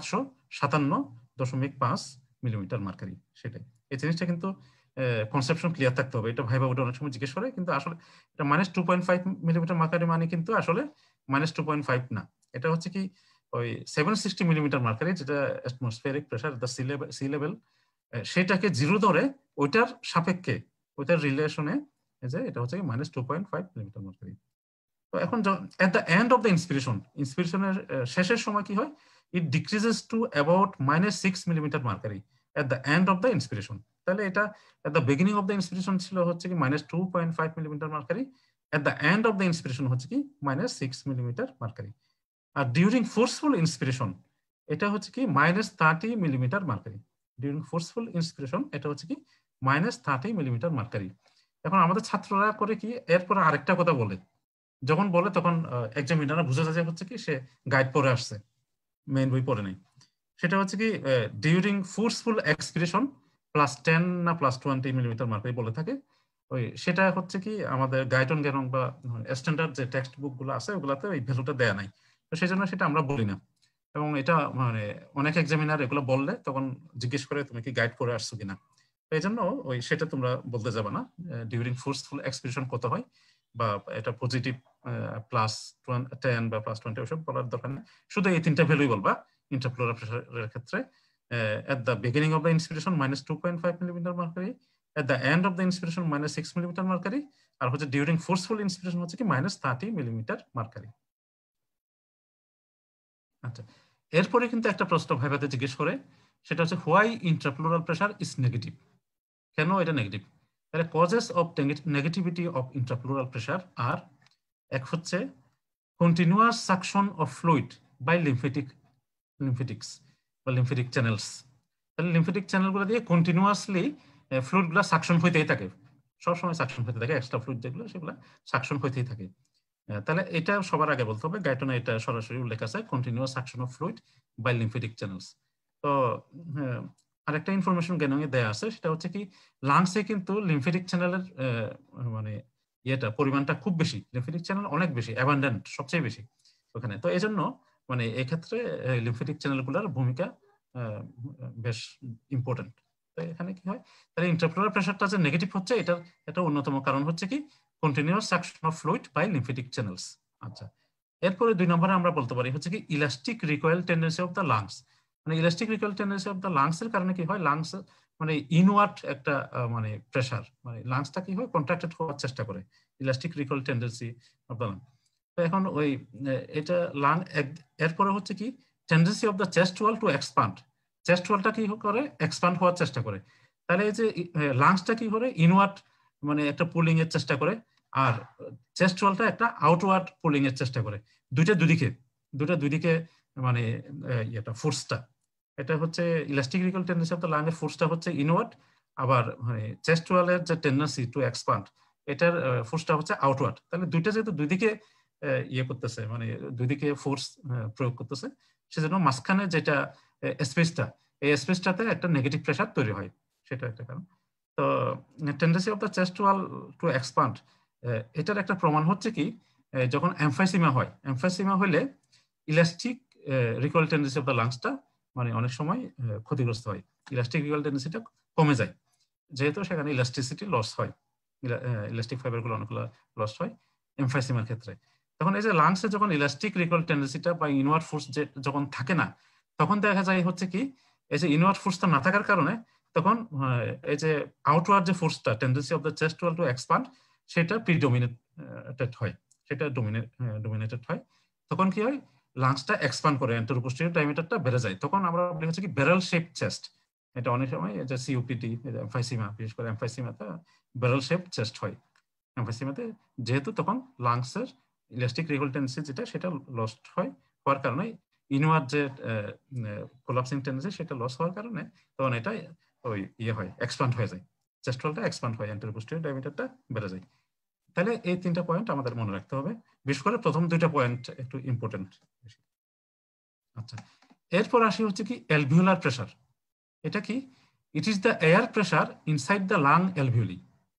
757.5 মিলিমিটার মার্কারি। সেটাই এই জিনিসটা কিন্তু কনসেপশন ক্লিয়ার থাকতে হবে। এটা ভাইবা ওটা অনেক সময় জিজ্ঞেস করে, কিন্তু আসলে এটা -2.5 মিলিমিটার মার্কারি মানে কিন্তু আসলে -2.5 না। এটা হচ্ছে কি ওই 760 মিলিমিটার মার্কারি যেটা atmospheric pressure the sea level, সেটাকে 0 ধরে ওইটার সাপেক্ষে ওইটার রিলেশনে যে এটা হচ্ছে -2.5 মিলিমিটার মার্কারি। তো এখন at the end of the ইন্সপিরেশনের শেষের সময় কি হয়? It decreases to about -6 millimetre mercury at the end of the inspiration. তাহলে এটা at the beginning of the inspiration ছিল হচ্ছে কি -2.5 millimetre mercury, at the end of the inspiration হচ্ছে কি -6 মিলিমিটার মার্কারি। আর ডিউরিং ফোর্সফুল ইন্সপিরেশন এটা হচ্ছে কি -30 millimetre mercury. During forceful inspiration এটা হচ্ছে কি -30 মিলিমিটার মার্কারি। এখন আমাদের ছাত্ররা করে কি এরপরে আরেকটা কথা বলে, যখন বলে তখন এক্সামিনাররা বুঝা যায় হচ্ছে কি সে গাইড পড়ে আসছে, মেইন বই পড়ে নাই। সেটা হচ্ছে কি ডিউরিং ফোর্সফুল এক্সপিরেশন +10 না +20 মিলিমিটার মার্কারি বলে থাকে। ওই সেটা হচ্ছে কি আমাদের গাইডন গ্যানং বা স্ট্যান্ডার্ড যে টেক্সট বুক গুলো আছে ওগুলাতে ওই ভ্যালুটা দেয়া নাই। তো সেই জন্য সেটা আমরা বলি না। এবং এটা মানে অনেক এক্সামিনার এগুলো বললে তখন জিজ্ঞেস করে তুমি কি গাইড করে আসছো কিনা। তো এই জন্য ওই সেটা তোমরা বলতে যাবে না ডিউরিং ফোর্সফুল এক্সপিরেশন কত হয় বা এটা পজিটিভ +10 বা +20 ওসব বলার দরকার নেই। শুধু এই তিনটা ভ্যালুই বলবা ইন্টারপ্লুরাল প্রেসারের ক্ষেত্রে। At the beginning of the inspiration -2.5 millimetre mercury, at the end of the inspiration -6 millimetre mercury, আর হচ্ছে ডিউরিং ফোর্সফুল ইন্সপিরেশন হচ্ছে কি -30 মিলিমিটার মার্কারি। আচ্ছা, এরপরে কিন্তু একটা প্রশ্ন ভাইভাতে জিজ্ঞেস করে, সেটা হচ্ছে why intrapleural pressure is negative. কেন এটা নেগেটিভ? তাহলে causes of negativity of intrapleural pressure আর এক হচ্ছে continuous suction of fluid by lymphatics বা লিম্ফেটিক চ্যানেলস। তাহলে লিম্ফেটিক চ্যানেলগুলো দিয়ে কন্টিনিউয়াসলি ফ্লুইডগুলো সাকশন হইতেই থাকে, সবসময় সাকশন হইতে থাকে, এক্সট্রা ফ্লুইড যেগুলো সেগুলো সাকশন হইতেই থাকে। তাহলে এটা সবার আগে বলতে হবে, গাইটনে এটা সরাসরি উল্লেখ আছে continuous suction of fluid by lymphatic channels. তো আরেকটা ইনফরমেশন জ্ঞানে দেয়া আছে, সেটা হচ্ছে কি লাংসে কিন্তু লিম্ফেটিক চ্যানেলের মানে ইয়েটা পরিমাণটা খুব বেশি, লিম্ফেটিক চ্যানেল অনেক বেশি, অ্যাবান্ডেন্ট সবচেয়ে বেশি ওখানে। তো এই জন্য মানে এক্ষেত্রে লিম্ফেটিক চ্যানেলগুলোর ভূমিকা বেশ ইম্পর্টেন্ট। তো এখানে কি হয়, তাহলে ইন্ট্রাপ্লুরাল প্রেসারটা যে নেগেটিভ হচ্ছে এটার একটা অন্যতম কারণ হচ্ছে কি continuous suction of fluid by lymphatic channels. আচ্ছা, এরপরে 2 নম্বরে আমরা বলতে পারি হচ্ছে কি elastic recoil tendency of the lungs. মানে elastic recoil tendency of the lungs এর কারণে কি হয়, লাংস মানে ইনওয়ার্ড একটা মানে প্রেসার, মানে লাংসটা কি হয় কন্ট্রাক্টেড হওয়ার চেষ্টা করে, elastic recoil tendency of the lungs. তো এখন ওই এটা লাং এরপরে হচ্ছে কি tendency of the chest wall to expand. Chest ওয়ালটা কি করে এক্সপান্ড হওয়ার চেষ্টা করে। তাহলে এই যে লাংসটা কি করে ইনওয়ার্ড মানে একটা পুলিং এর চেষ্টা করে, আর চেস্ট ওয়ালটা একটা আউটওয়ার্ড পুলিং এর চেষ্টা করে। দুইটা দুদিকে মানে এটা ফোর্সটা, এটা হচ্ছে elastic recoil tendency of the lung এর ফোর্সটা হচ্ছে ইনওয়ার্ড, আবার মানে চেস্ট ওয়ালের যে টেন্ডেন্সি টু এক্সপান্ড এটার ফোর্সটা হচ্ছে আউটওয়ার্ড। তাহলে দুইটা যেহেতু দুইদিকে ইয়ে করতেছে মানে দুইদিকে ফোর্স প্রয়োগ করতেছে, সেজন্য মাঝখানে যেটা স্পেসটা, এই স্পেসটাতে একটা নেগেটিভ প্রেসার তৈরি হয়, সেটা একটা কারণ। তো tendency of the chest wall to expand এটার একটা প্রমাণ হচ্ছে কি যখন এমফাইসিমা হয়, এমফাইসিমা হলে elastic recoil tendency of the লাংসটা মানে অনেক সময় ক্ষতিগ্রস্ত হয়, ইলাস্টিক রিকল টেন্ডেন্সিটা কমে যায়, যেহেতু সেখানে ইলাস্টিসিটি লস হয়, ইলাস্টিক ফাইবারগুলো অনেকগুলো লস হয় এমফাইসিমার ক্ষেত্রে। তখন এই যে লাংসে যখন ইলাস্টিক রিকল টেন্ডেন্সিটা বা ইনওয়ার্ড ফোর্স যখন থাকে না, তখন দেখা যায় হচ্ছে কি এই যে ইনওয়ার্ড ফোর্সটা না থাকার কারণে তখন এই যে আউটওয়ার্ড যে ফোর্সটা tendency of the chest wall to expand সেটা প্রিডোমিনেটেড হয়, সেটা ডোমিনেটেড হয়। তখন কি হয়, লাংসটা এক্সপান্ড করে, অ্যান্টেরো-পোস্টেরিয়র ডায়ামিটারটা বেড়ে যায়, তখন আমরা বলি হচ্ছে কি ব্যারেল শেপ চেস্ট। এটা অনেক সময় যে সিওপিডি, এমফাইসিমা, বিশেষ করে এমফাইসিমাতে ব্যারেল শেপ চেস্ট হয় এমফাইসিমাতে, যেহেতু তখন লাংসের ইলাস্টিক রিকল টেন্ডেন্সি যেটা সেটা লস্ট হয়, হওয়ার কারণে ইনওয়ার্ড যে কোলাপসিং টেন্ডেন্সি সেটা লস হওয়ার কারণে তখন এটা ওই ইয়ে হয়, এক্সপান্ড হয়ে যায়, চেস্ট ওয়ালটা এক্সপান্ড হয়, অ্যান্টেরো-পোস্টেরিয়র ডায়ামিটারটা বেড়ে যায়। তাহলে এই 3টা পয়েন্ট আমাদের মনে রাখতে হবে, বিশেষ করে প্রথম 2টা পয়েন্ট একটু ইম্পর্টেন্ট। আচ্ছা, এরপর আসি হচ্ছে কি অ্যালভিওলার প্রেসার। এটা কি? It is the air pressure inside the lung alveoli.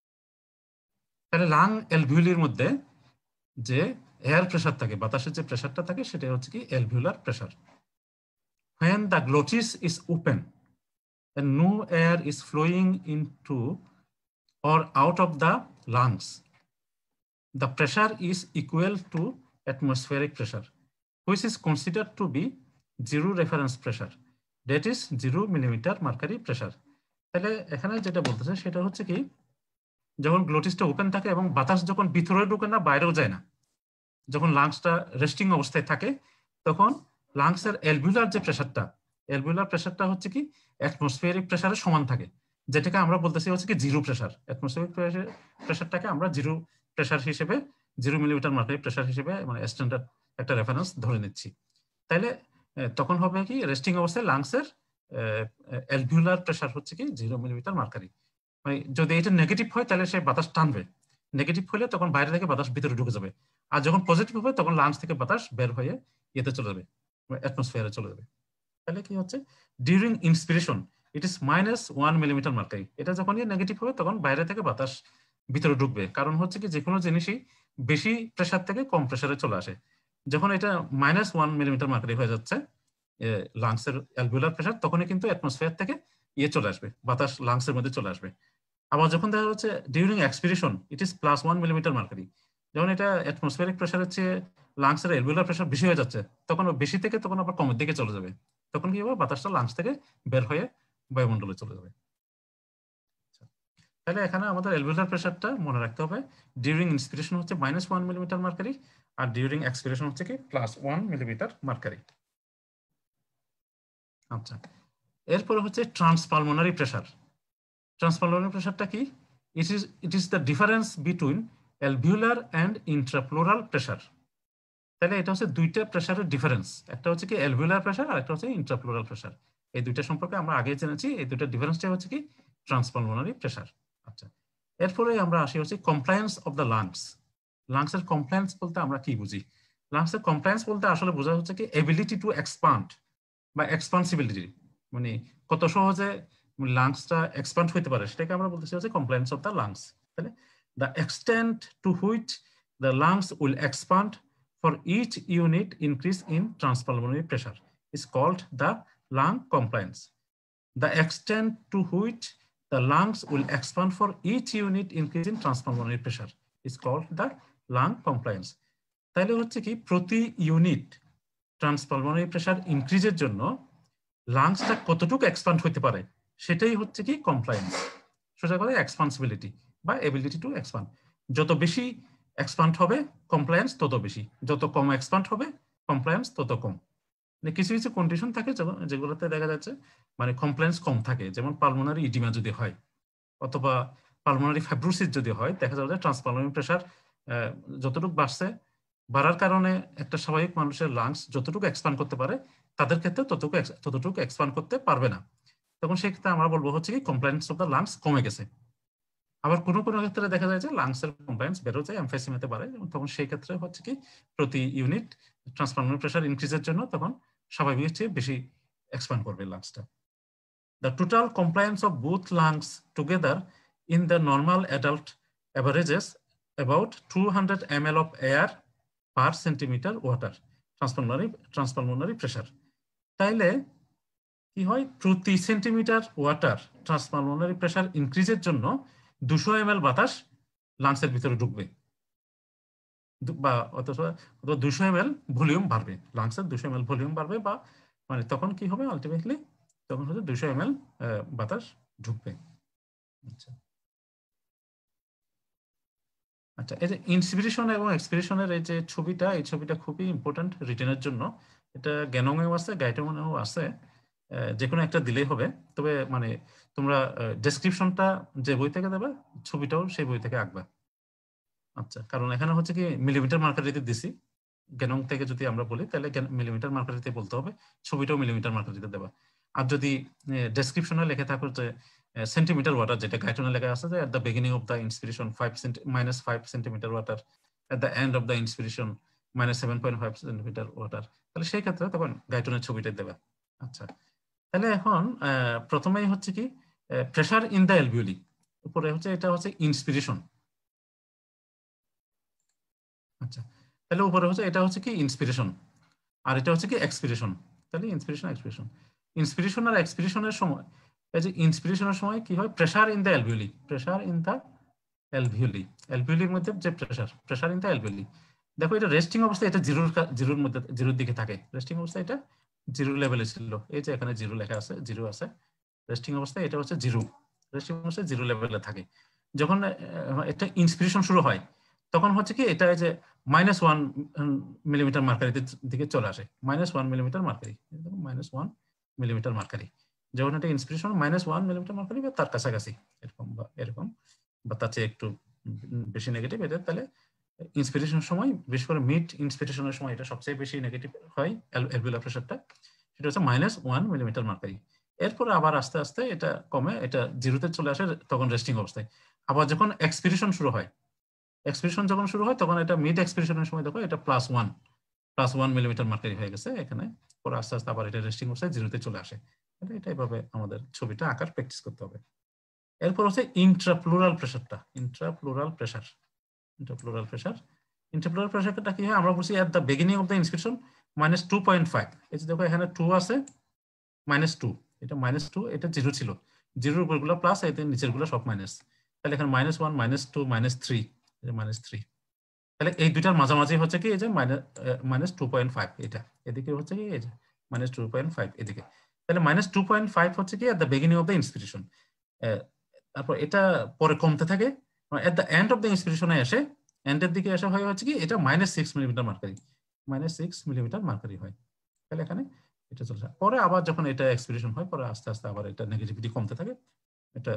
তাহলে লাং অ্যালভিওলির মধ্যে যে এয়ার প্রেসার থাকে, বাতাসের যে প্রেসারটা থাকে, সেটা হচ্ছে কি alveolar pressure. When the glottis is open and no air is flowing into or out of the lungs, the pressure is equal to atmospheric pressure, which is considered to be zero reference pressure, that is 0 millimeter mercury pressure. তাহলে এখানে যেটা বলতেছে সেটা হচ্ছে কি, যখন গ্লোটিসটা open থাকে এবং বাতাস যখন ভিতরে ঢুকে না, বাইরেও যায় না, যখন লাংসটা রেস্টিং অবস্থায় থাকে, তখন লাংসের অ্যালভিওলার যে প্রেসারটা, অ্যালভিওলার প্রেসারটা হচ্ছে কি অ্যাটমসফিয়ারিক প্রেসারের সমান থাকে, যেটাকে আমরা বলতেছি হচ্ছে কি জিরো প্রেসার। অ্যাটমসফিয়ারিক প্রেসারটাকে আমরা জিরো প্রেসার হিসেবে, 0 মিলিমিটার মার্কারি প্রেসার হিসেবে মানে স্ট্যান্ডার্ড একটা রেফারেন্স ধরে নিচ্ছি। তাইলে তখন হবে কি রেস্টিং অবস্থায় লাংসের অ্যালভিওলার প্রেসার হচ্ছে কি 0 মিলিমিটার মার্কারি। মানে যদি এটা নেগেটিভ হয় তাহলে সে বাতাস টানবে, নেগেটিভ হলে তখন বাইরে থেকে বাতাস ভিতরে ঢুকে যাবে, আর যখন পজিটিভ হবে তখন লাংস থেকে বাতাস বের হয়ে ইয়েতে চলে যাবে, অ্যাটমসফিয়ারে চলে যাবে। তাহলে কি হচ্ছে, during inspiration it is -1 millimetre mercury. এটা যখন নেগেটিভ হবে তখন বাইরে থেকে বাতাস ভিতরে ঢুকবে, কারণ হচ্ছে কি যে কোনো জিনিসই বেশি প্রেসার থেকে কম প্রেসারে চলে আসে। যখন এটা -1 মিলিমিটার মার্কারি হয়ে যাচ্ছে লাংসের অ্যালভিওলার প্রেসার, তখনই কিন্তু অ্যাটমসফিয়ার থেকে চলে আসবে, বাতাস লাংসের মধ্যে চলে আসবে। আবার যখন দেখা যাচ্ছে during expiration it is +1 millimetre mercury, যখন এটা অ্যাটমসফিয়ারিক প্রেসারের চেয়ে লাংসের অ্যালভিওলার প্রেসার বেশি হয়ে যাচ্ছে, তখন বেশি থেকে তখন আবার কমের দিকে চলে যাবে, তখন কি হবে, বাতাসটা লাংস থেকে বের হয়ে বায়ুমণ্ডলে চলে যাবে। তাহলে এখানে আমাদের অ্যালভিওলার প্রেসারটা মনে রাখতে হবে, ডিউরিং ইন্সপিরেশন হচ্ছে -1 মিলিমিটার মার্কারি, আর ডিউরিং এক্সপিরেশন হচ্ছে কি +1 মিলিমিটার মার্কারি। আচ্ছা, এরপরে হচ্ছে ট্রান্সপালমোনারি প্রেসার। ট্রান্সপালমোনারি প্রেসারটা কি? It is the difference between alveolar and intrapleural pressure. তাহলে এটা হচ্ছে 2টা প্রেসারের ডিফারেন্স, একটা হচ্ছে কি অ্যালভিওলার প্রেসার আর একটা হচ্ছে ইন্ট্রাপ্লোরাল প্রেসার। এই 2টা সম্পর্কে আমরা আগে জেনেছি, এই 2টার ডিফারেন্সটা হচ্ছে কি ট্রান্সপালমোনারি প্রেসার। আচ্ছা, এরপরে আমরা আসি হচ্ছে কমপ্লায়েন্স অফ দ্য লাংস। লাংসের কমপ্লায়েন্স বলতে আমরা কি বুঝি? লাংসের কমপ্লায়েন্স বলতে আসলে বোঝা হচ্ছে কি এবিলিটি টু এক্সপান্ড বা এক্সপান্সিবিলিটি, মানে কত সহজে লাংসটা এক্সপান্ড হইতে পারে, সেটাকে আমরা বলতেছি হচ্ছে কমপ্লায়েন্স অফ দ্য লাংস। তাহলে the extent to which the lungs will expand for each unit increase in transpulmonary pressure is called the lung compliance. The extent to which the lungs will expand for each unit increase in transpulmonary pressure is called the lung compliance. তাহলে হচ্ছে কি প্রতি unit ট্রান্সপালমোনারি pressure ইনক্রিজের জন্য লাংসটা কতটুকু expand হতে পারে, সেটাই হচ্ছে কি কমপ্লায়েন্স, সোজা কথা এক্সপান্সিবিলিটি বা এবিলিটি টু এক্সপান্ড। যত বেশি এক্সপান্ড হবে কমপ্লায়েন্স তত বেশি, যত কম এক্সপান্ড হবে কমপ্লায়েন্স তত কম। মানে কিছু কিছু কন্ডিশন থাকে যেগুলোতে দেখা যাচ্ছে মানে কমপ্লায়েন্স কম থাকে, যেমন পালমোনারি ইডিমা যদি হয় অথবা পালমোনারি ফাইব্রোসিস যদি হয়, দেখা যাবে যে ট্রান্সপালমোনারি প্রেসার যতটুকু বাড়ার কারণে একটা স্বাভাবিক মানুষের লাংস যতটুকু এক্সপান্ড করতে পারে তাদের ক্ষেত্রে ততটুকু এক্সপান্ড করতে পারবে না, তখন সেক্ষেত্রে আমরা বলবো হচ্ছে কি কমপ্লায়েন্স অফ দ্য লাংস কমে গেছে। আবার কোনো কোনো ক্ষেত্রে দেখা যায় যে লাংসের কমপ্লায়েন্স বেড়ে যায়, এমফাইসিমাতে বাড়ে, তখন সেই ক্ষেত্রে হচ্ছে কি প্রতি ইউনিট ট্রান্সপালমোনারি প্রেসার ইনক্রিজের জন্য তখন স্বাভাবিকের চেয়ে বেশি এক্সপান্ড করবে লাংসটা। The total compliance of both lungs together in the normal adult averages about 200 ml of air per centimeter water transpulmonary pressure. তাইলে কি হয়, প্রতি সেন্টিমিটার ওয়াটার ট্রান্সপালমোনারি প্রেসার ইনক্রিজের জন্য 200 ml বাতাস লাংসের ভিতরে ঢুকবে, বা অথবা 200 ml ভলিউম বাড়বে, লাংসের 200 ml ভলিউম বাড়বে, বা মানে তখন কি হবে আলটিমেটলি, তখন হচ্ছে 200 ml বাতাস ঢুকবে। আচ্ছা আচ্ছা, এই যে ইন্সপিরেশন এবং এক্সপিরেশনের এই যে ছবিটা, এই ছবিটা খুবই ইম্পর্টেন্ট রিটেনের জন্য। এটা গ্যানংয়েও আছে, গাইটেমনেও আছে, যে কোনো একটা দিলেই হবে। তবে মানে তোমরা ডেসক্রিপশনটা যে বই থেকে দেবে, ছবিটাও সেই বই থেকে আঁকবা। আচ্ছা, কারণ এখানে হচ্ছে কি মিলিমিটার মার্কারিতে দিছি, গ্যানং থেকে যদি আমরা বলি তাহলে মিলিমিটার মার্কারিতে বলতে হবে, ছবিটাও মিলিমিটার মার্কারিতে দেবা। আর যদি ডেসক্রিপশনে লিখে থাকো যে সেন্টিমিটার ওয়াটার, যেটা গাইটনে লেখা আছে যে at the beginning of the inspiration -5 centimetre water, at the end of the inspiration -7.5 centimetre water, তাহলে সেই ক্ষেত্রে তখন গাইটনের ছবিটাই দেবা। আচ্ছা, তাহলে এখন প্রথমেই হচ্ছে কি প্রেসার ইন দ্য অ্যালভিওলি, উপরে হচ্ছে এটা হচ্ছে ইন্সপিরেশন। আচ্ছা, তাহলে উপরে হচ্ছে এটা হচ্ছে কি ইন্সপিরেশন, আর এটা হচ্ছে কি এক্সপিরেশন। তাহলে ইন্সপিরেশন এক্সপিরেশন, ইন্সপিরেশন আর এক্সপিরেশনের সময়, এই যে ইন্সপিরেশনের সময় কি হয়, pressure in the alveoli, pressure in the alveoli, অ্যালভিওলির মধ্যে যে প্রেসার ইন দ্য অ্যালভিওলি। দেখো এটা রেস্টিং অবস্থায় এটা জিরোর মধ্যে, জিরোর দিকে থাকে। রেস্টিং অবস্থায় এটা জিরো লেভেলে ছিল, এই যে এখানে জিরো লেখা আছে, জিরো আছে রেস্টিং অবস্থায়, এটা হচ্ছে জিরো, রেস্টিং অবস্থায় জিরো লেভেলে থাকে। যখন এটা ইন্সপিরেশন শুরু হয় তখন হচ্ছে কি এটা যে -1 মিলিমিটার মার্কারির দিকে চলে আসে, -1 মিলিমিটার মার্কারি, -1 মিলিমিটার মার্কারি। যখন এটা ইন্সপিরেশন -1 মিলিমিটার মার্কারি বা তার কাছাকাছি এরকম, বা এরকম, বা তার চেয়ে একটু বেশি নেগেটিভ, এটা তাহলে ইন্সপিরেশনের সময়, বিশেষ করে মিড ইন্সপিরেশনের সময় এটা সবচেয়ে বেশি নেগেটিভ হয় অ্যালভিওলার প্রেসারটা, সেটা হচ্ছে -1 মিলিমিটার মার্কারি। এরপরে আবার আস্তে আস্তে এটা কমে, এটা জিরোতে চলে আসে তখন রেস্টিং অবস্থায়। আবার যখন এক্সপিরেশন শুরু হয়, এক্সপিরেশন যখন শুরু হয় তখন এটা মিড এক্সপিরেশনের সময় দেখো এটা +1 মিলিমিটার মার্কারি হয়ে গেছে এখানে। পরে আস্তে আস্তে আবার এটা রেস্টিং অবস্থায় জিরোতে চলে আসে। এটা এইভাবে আমাদের ছবিটা আঁকার প্র্যাকটিস করতে হবে। এরপর হচ্ছে ইন্ট্রাপ্লুরাল প্রেসারটা, ইন্ট্রাপ্লুরাল প্রেসার, ইন্ট্রাপ্লুরাল প্রেসার, ইন্ট্রাপ্লুরাল প্রেসারটা কি হয়, আমরা বলছি at the beginning of the inspiration -2.5। এই যে দেখো এখানে 2 আছে, -2, এটা -2, এটা জিরো ছিল, জিরোর উপরগুলো প্লাস, এতে নিচের গুলো সব মাইনাস। তাহলে এখানে -1 -2 -3, -3। তাহলে এই দুইটার মাঝামাঝি হচ্ছে কি এই যে -2.5, এটা এদিকে হচ্ছে কি এই যে -2.5 এদিকে। তাহলে -2.5 হচ্ছে কি at the beginning of the inspiration. তারপর এটা পরে কমতে থাকে, at the end of the ইন্সপিরেশনে এসে, এন্ডের দিকে এসে হয় হচ্ছে কি এটা -6 মিলিমিটার মার্কারি, -6 মিলিমিটার মার্কারি হয়। তাহলে এখানে এটা চলে যায়। পরে আবার যখন এটা এক্সপিরেশন হয়, পরে আস্তে আস্তে আবার এটা নেগেটিভিটি কমতে থাকে, এটা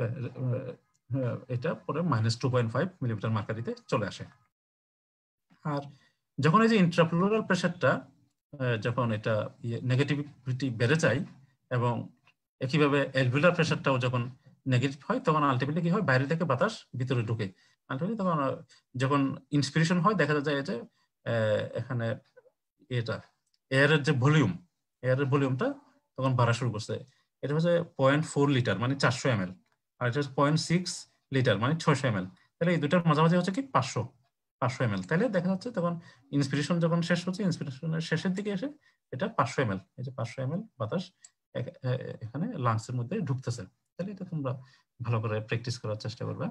এটা পরে -2.5 মিলিমিটার মার্কারিতে চলে আসে। আর যখন এই যে ইন্ট্রাপ্লুরাল প্রেসারটা, যখন এটা নেগেটিভিটি বেড়ে যায়, এবং একইভাবে অ্যালভিওলার প্রেসারটাও যখন নেগেটিভ হয়, তখন আলটিমেটলি কি হয়, বাইরে থেকে বাতাস ভিতরে ঢুকে। আলটিমেটলি তখন যখন ইন্সপিরেশন হয় দেখা যায় যে এখানে এটা এয়ারের যে ভলিউম, এয়ারের ভলিউমটা তখন বাড়া শুরু করছে। এটা হচ্ছে 0.4 লিটার মানে 400 ml, আর এটা হচ্ছে 0.6 লিটার মানে 600 ml। তাহলে এই দুটার মাঝামাঝি হচ্ছে কি 500 ml। তাহলে দেখা যাচ্ছে তখন ইন্সপিরেশন যখন শেষ হচ্ছে, ইন্সপিরেশনের শেষের দিকে এসে এটা 500 ml, এই যে 500 ml বাতাস এখানে লাংসের মধ্যে ঢুকতেছে। তাহলে এটা তোমরা ভালো করে প্র্যাকটিস করার চেষ্টা করবে।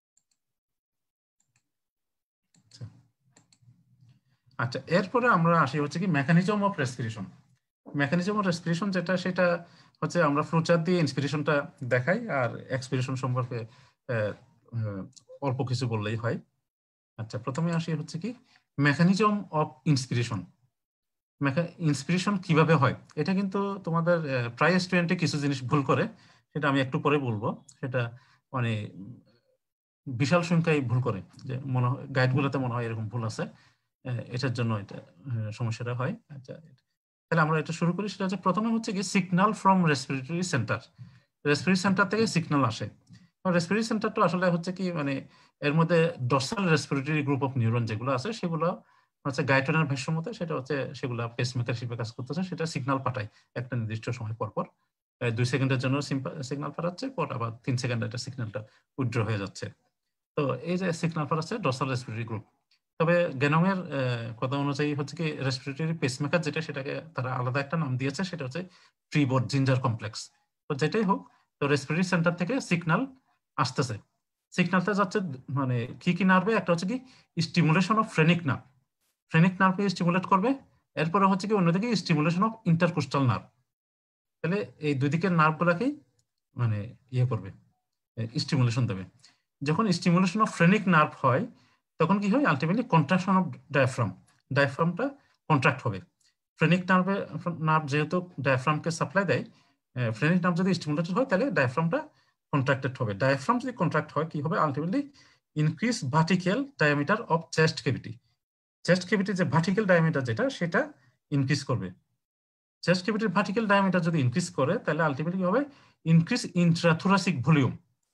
আচ্ছা, এরপরে আমরা আসি হচ্ছে কি mechanism of respiration. Mechanism of respiration যেটা, সেটা হচ্ছে আমরা ফ্লোচার্ট দিয়ে ইন্সপিরেশনটা দেখাই, আর এক্সপিরেশন সম্পর্কে অল্প কিছু বললেই হয়। আচ্ছা, প্রথমে আসি হচ্ছে কি মেকানিজম অফ ইন্সপিরেশন। ইন্সপিরেশন কিভাবে হয়, এটা কিন্তু তোমাদের প্রায় স্টুডেন্টে কিছু জিনিস ভুল করে, সেটা আমি একটু পরে বলবো। সেটা মানে বিশাল সংখ্যায় ভুল করে, যে মনে হয় গাইডগুলোতে মনে হয় এরকম ভুল আছে, এটার জন্য এটা সমস্যাটা হয়। আচ্ছা, তাহলে আমরা এটা শুরু করি। সেটা হচ্ছে প্রথমে হচ্ছে কি signal from respiratory centre, respiratory centre থেকে সিগন্যাল আসে। রেসপিরেটরি সেন্টারটা আসলে হচ্ছে কি মানে এর মধ্যে dorsal respiratory group of neuron যেগুলো আছে, সেগুলো হচ্ছে গাইটনের ভাষ্য মতে সেটা হচ্ছে সেগুলো পেসমেকার হিসেবে কাজ করতেছে, সেটা সিগন্যাল পাঠায় একটা নির্দিষ্ট সময় পর পর। 2 সেকেন্ডের জন্য সিগন্যাল পাঠাচ্ছে, পর আবার 3 সেকেন্ডে একটা সিগন্যালটা উইথড্র হয়ে যাচ্ছে। তো এই যে সিগন্যাল পাঠাচ্ছে ডর্সাল রেসপিরেটরি গ্রুপ, তবে গ্যানংয়ের কথা অনুযায়ী হচ্ছে কি রেসপিরেটরি পেসমেকার যেটা, সেটাকে তারা আলাদা একটা নাম দিয়েছে, সেটা হচ্ছে ফ্রিবোর্ড জিঞ্জার কমপ্লেক্স। তো যেটাই হোক, তো রেসপিরেটরি সেন্টার থেকে সিগন্যাল আসতেছে, সিগন্যালটা যাচ্ছে মানে কি নার্ভে, একটা হচ্ছে কি stimulation of phrenic nerve, phrenic নার্ভকে স্টিমুলেট করবে, এরপরে হচ্ছে কি অন্যদিকে স্টিমুলেশন অফ ইন্টারকোস্টাল নার্ভ। তাহলে এই দুই দিকের নার্ভগুলাকেই মানে ইয়ে করবে, স্টিমুলেশন দেবে। যখন স্টিমুলেশন অফ ফ্রেনিক নার্ভ হয় তখন কি হয়, আলটিমেটলি কন্ট্রাকশন অফ ডায়াফ্রাম, ডায়াফ্রামটা কন্ট্রাক্ট হবে। ফ্রেনিক নার্ভ যেহেতু ডায়াফ্রামকে সাপ্লাই দেয়, ফ্রেনিক নার্ভ যদি স্টিমুলেটেড হয় তাহলে ডায়াফ্রামটা কন্ট্রাক্টেড হবে। ডায়াফ্রাম যদি কন্ট্রাক্ট হয় কি হবে, ultimately increase vertical diameter of chest cavity, chest cavity যে ভার্টিক্যাল ডায়ামিটার যেটা, সেটা ইনক্রিজ করবে। চেস্ট ক্যাভিটির ভার্টিক্যাল ডায়ামিটার যদি ইনক্রিজ করে তাহলে আলটিমেটলি হবে increase intrathoracic volume,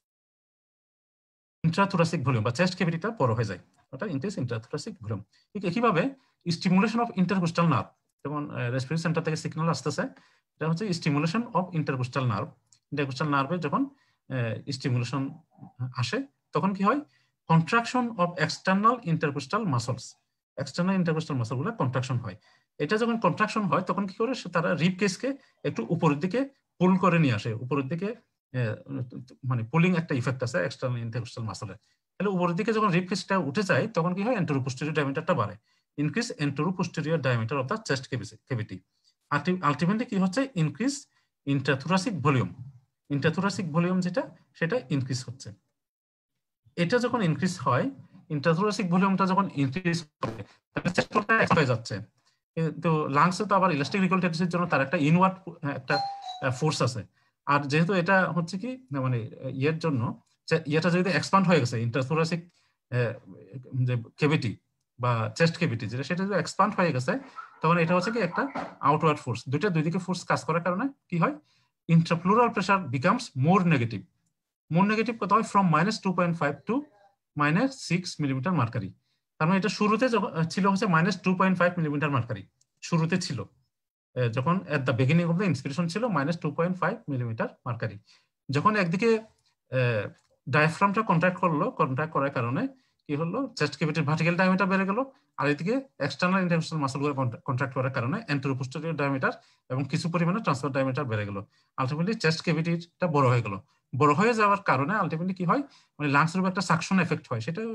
intrathoracic volume বা চেস্ট ক্যাভিটিটা বড় হয়ে যায়, ওটা ইনক্রিজ ইন্ট্রাথোরাসিক ভলিউম। ঠিক একইভাবে স্টিমুলেশন অফ ইন্টারকোস্টাল নার্ভ, যেমন রেসপিরেটরি সেন্টার থেকে সিগন্যাল আসতেছে, এটা হচ্ছে stimulation of intercostal nerve. Intercostal নার্ভে যখন স্টিমুলেশন আসে তখন কি হয়, contraction of external intercostal muscles, external intercostal মাসলগুলো কন্ট্রাকশন হয়। এটা যখন কন্ট্রাকশন হয় তখন কি করে, তারা রিব কেসকে একটু উপরের দিকে পুল করে নিয়ে আসে, উপরের দিকে মানে পুলিং একটা ইফেক্ট আছে এক্সটার্নাল ইন্টারকোস্টাল মাসলের। তাহলে উপরের দিকে যখন রিব কেসটা উঠে যায় তখন কি হয়, এন্টেরোপোস্টেরিয়র ডায়ামিটারটা বাড়ে, increase anteroposterior diameter of the chest cavity. Ultimately কি হচ্ছে, increase intrathoracic volume, intrathoracic volume যেটা, সেটা ইনক্রিজ হচ্ছে। এটা যখন ইনক্রিজ হয়, ইন্ট্রাথোরাসিক ভলিউমটা যখন ইনক্রিজ হবে তাহলে চেস্টটা এক্সপান্ড হচ্ছে। কিন্তু লাংসে তো আবার ইলাস্টিক রিকলটেন্সির জন্য তার একটা ইনওয়ার্ড একটা ফোর্স আছে। আর যেহেতু এটা হচ্ছে কি মানে ইয়ের জন্য, ইয়েটা যদি এক্সপান্ড হয়ে গেছে, ইন্টারথোরাসিক যে ক্যাভিটি বা চেস্ট ক্যাভিটি যেটা, সেটা যদি এক্সপান্ড হয়ে গেছে তখন এটা হচ্ছে কি একটা আউটওয়ার্ড ফোর্স, দুই দিকে ফোর্স কাজ করার কারণে কি হয়, intrapleural pressure becomes more negative. More negative কত হয়, ফ্রম -2.5 টু -6 মিলিমিটার মার্কারি। তার মানে এটা শুরুতে ছিল হচ্ছে -2.5 মিলিমিটার মার্কারি, শুরুতে ছিল যখন at the beginning of the inspiration ছিল -2.5 মিলিমিটার মার্কারি। যখন একদিকে ডায়াফ্রামটা কন্ট্রাক্ট করলো, কন্ট্রাক্ট করার কারণে কি হলো, চেস্ট ক্যাভিটির ভার্টিক্যাল ডায়ামিটার বেড়ে গেল, আর এদিকে এক্সটার্নাল ইন্টারকোস্টাল মাসলগুলো কন্ট্রাক্ট করার কারণে এন্টেরোপোস্টেরিয়র ডায়ামিটার এবং কিছু পরিমাণে ট্রান্সফার ডায়ামিটার বেড়ে গেল। আলটিমেটলি চেস্ট ক্যাভিটিটা বড় হয়ে গেল। বড় হয়ে যাওয়ার কারণে আলটিমেটলি কি হয়, মানে লাংসের উপর একটা সাকশন এফেক্ট হয়, সেটা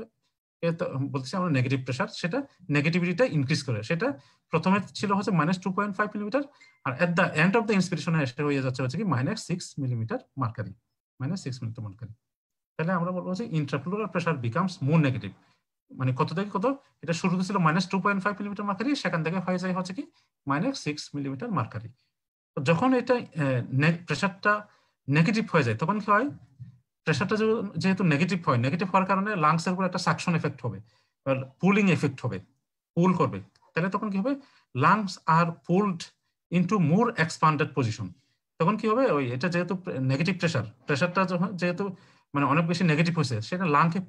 বলতেছি আমরা নেগেটিভ প্রেসার, সেটা নেগেটিভিটিটা ইনক্রিজ করে। সেটা প্রথমে ছিল হচ্ছে -2.5 মিলিমিটার, আর at the end of the ইন্সপিরেশনে এসে হয়ে যাচ্ছে হচ্ছে কি -6 মিলিমিটার মার্কারি, -6 মিলিমিটার মার্কারি। তাহলে আমরা বলবো যে intrapleural pressure becomes more negative. মানে কত থেকে কত, এটা শুরুতে ছিল -2.5 মিলিমিটার মার্কারি, সেখান থেকে হয়ে যায় হচ্ছে কি -6 মিলিমিটার মার্কারি। তো যখন এটা প্রেসারটা নেগেটিভ হয়ে যায় তখন কি হয়, প্রেসারটা যেহেতু নেগেটিভ হয়, নেগেটিভ হওয়ার কারণে লাংসের উপর একটা সাকশন এফেক্ট হবে, পুলিং এফেক্ট হবে, পুল করবে। তাহলে তখন কি হবে, lungs are pulled into more expanded position. তখন কি হবে, ওই এটা যেহেতু নেগেটিভ প্রেসারটা যেহেতু মানে অনেক বেশি নেগেটিভ হয়েছে, সেটা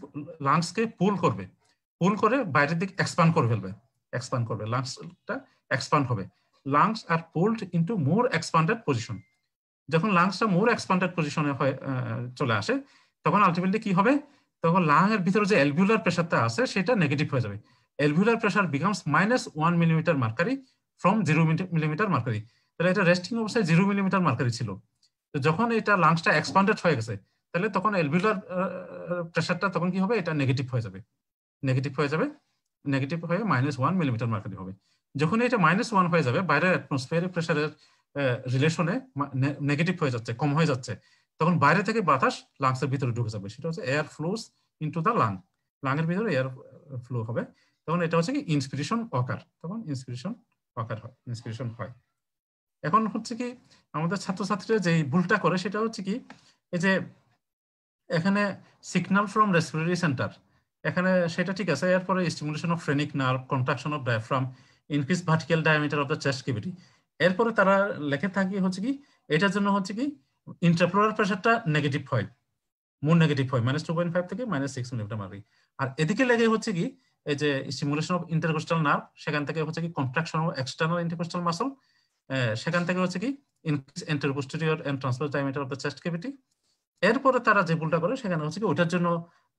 লাংসকে পুল করবে, পুল করে বাইরের দিকে এক্সপান্ড করে ফেলবে, এক্সপান্ড করবে, লাংসটা এক্সপান্ড হবে। Lungs are pulled into more expanded position. যখন লাংসটা মোর এক্সপান্ডেড পজিশনে চলে আসে তখন আলটিমেটলি কি হবে, তখন লাং এর ভিতরে যে অ্যালভিউলার প্রেসারটা আছে সেটা নেগেটিভ হয়ে যাবে। Alveolar pressure becomes -1 millimetre mercury from 0 millimetre mercury. তাহলে এটা রেস্টিং অবস্থায় 0 মিলিমিটার মার্কারি ছিল। তো যখন এটা লাংসটা এক্সপান্ডেড হয়ে গেছে তাহলে তখন অ্যালভিউলার প্রেসারটা তখন কি হবে, এটা নেগেটিভ হয়ে যাবে, নেগেটিভ হয়ে যাবে, নেগেটিভ হয়ে -1 মিলিমিটার মার্কারি হবে। যখন এটা -1 হয়ে যাবে, বাইরের অ্যাটমসফিয়ারিক প্রেসারের রিলেশনে নেগেটিভ হয়ে যাচ্ছে, কম হয়ে যাচ্ছে, তখন বাইরে থেকে বাতাস লাংসের ভিতরে ঢুকে যাবে, সেটা হচ্ছে air flows into the lung, লাংয়ের ভিতরে এয়ার ফ্লো হবে। তখন এটা হচ্ছে কি ইন্সপিরেশন অকার, তখন ইন্সপিরেশন অকার হয়, ইন্সপিরেশন হয়। এখন হচ্ছে কি আমাদের ছাত্রছাত্রীরা যে ভুলটা করে সেটা হচ্ছে কি, এই যে এখানে সিগন্যাল ফ্রম রেসপিরেটরি সেন্টার, এখানে সেটা ঠিক আছে, এরপরে stimulation of phrenic nerve, contraction of diaphragm, increase vertical diameter of the chest cavity. এরপরে তারা লেখে থাকে হচ্ছে কি, এটার জন্য হচ্ছে কি ইন্ট্রাপ্লুরাল প্রেসারটা নেগেটিভ হয়, মোর নেগেটিভ হয়, -2.5 থেকে -6 মিলিমিটার মার্কারি। আর এদিকে লেগে হচ্ছে কি, এই যে স্টিমুলেশন অফ ইন্টারকোস্টাল নার্ভ, সেখান থেকে হচ্ছে কি contraction of external intercostal muscle, সেখান থেকে হচ্ছে কি increase anteroposterior and transverse diameter of the chest cavity. এরপরে তারা যে ভুলটা করে সেখানে হচ্ছে কি ওটার জন্য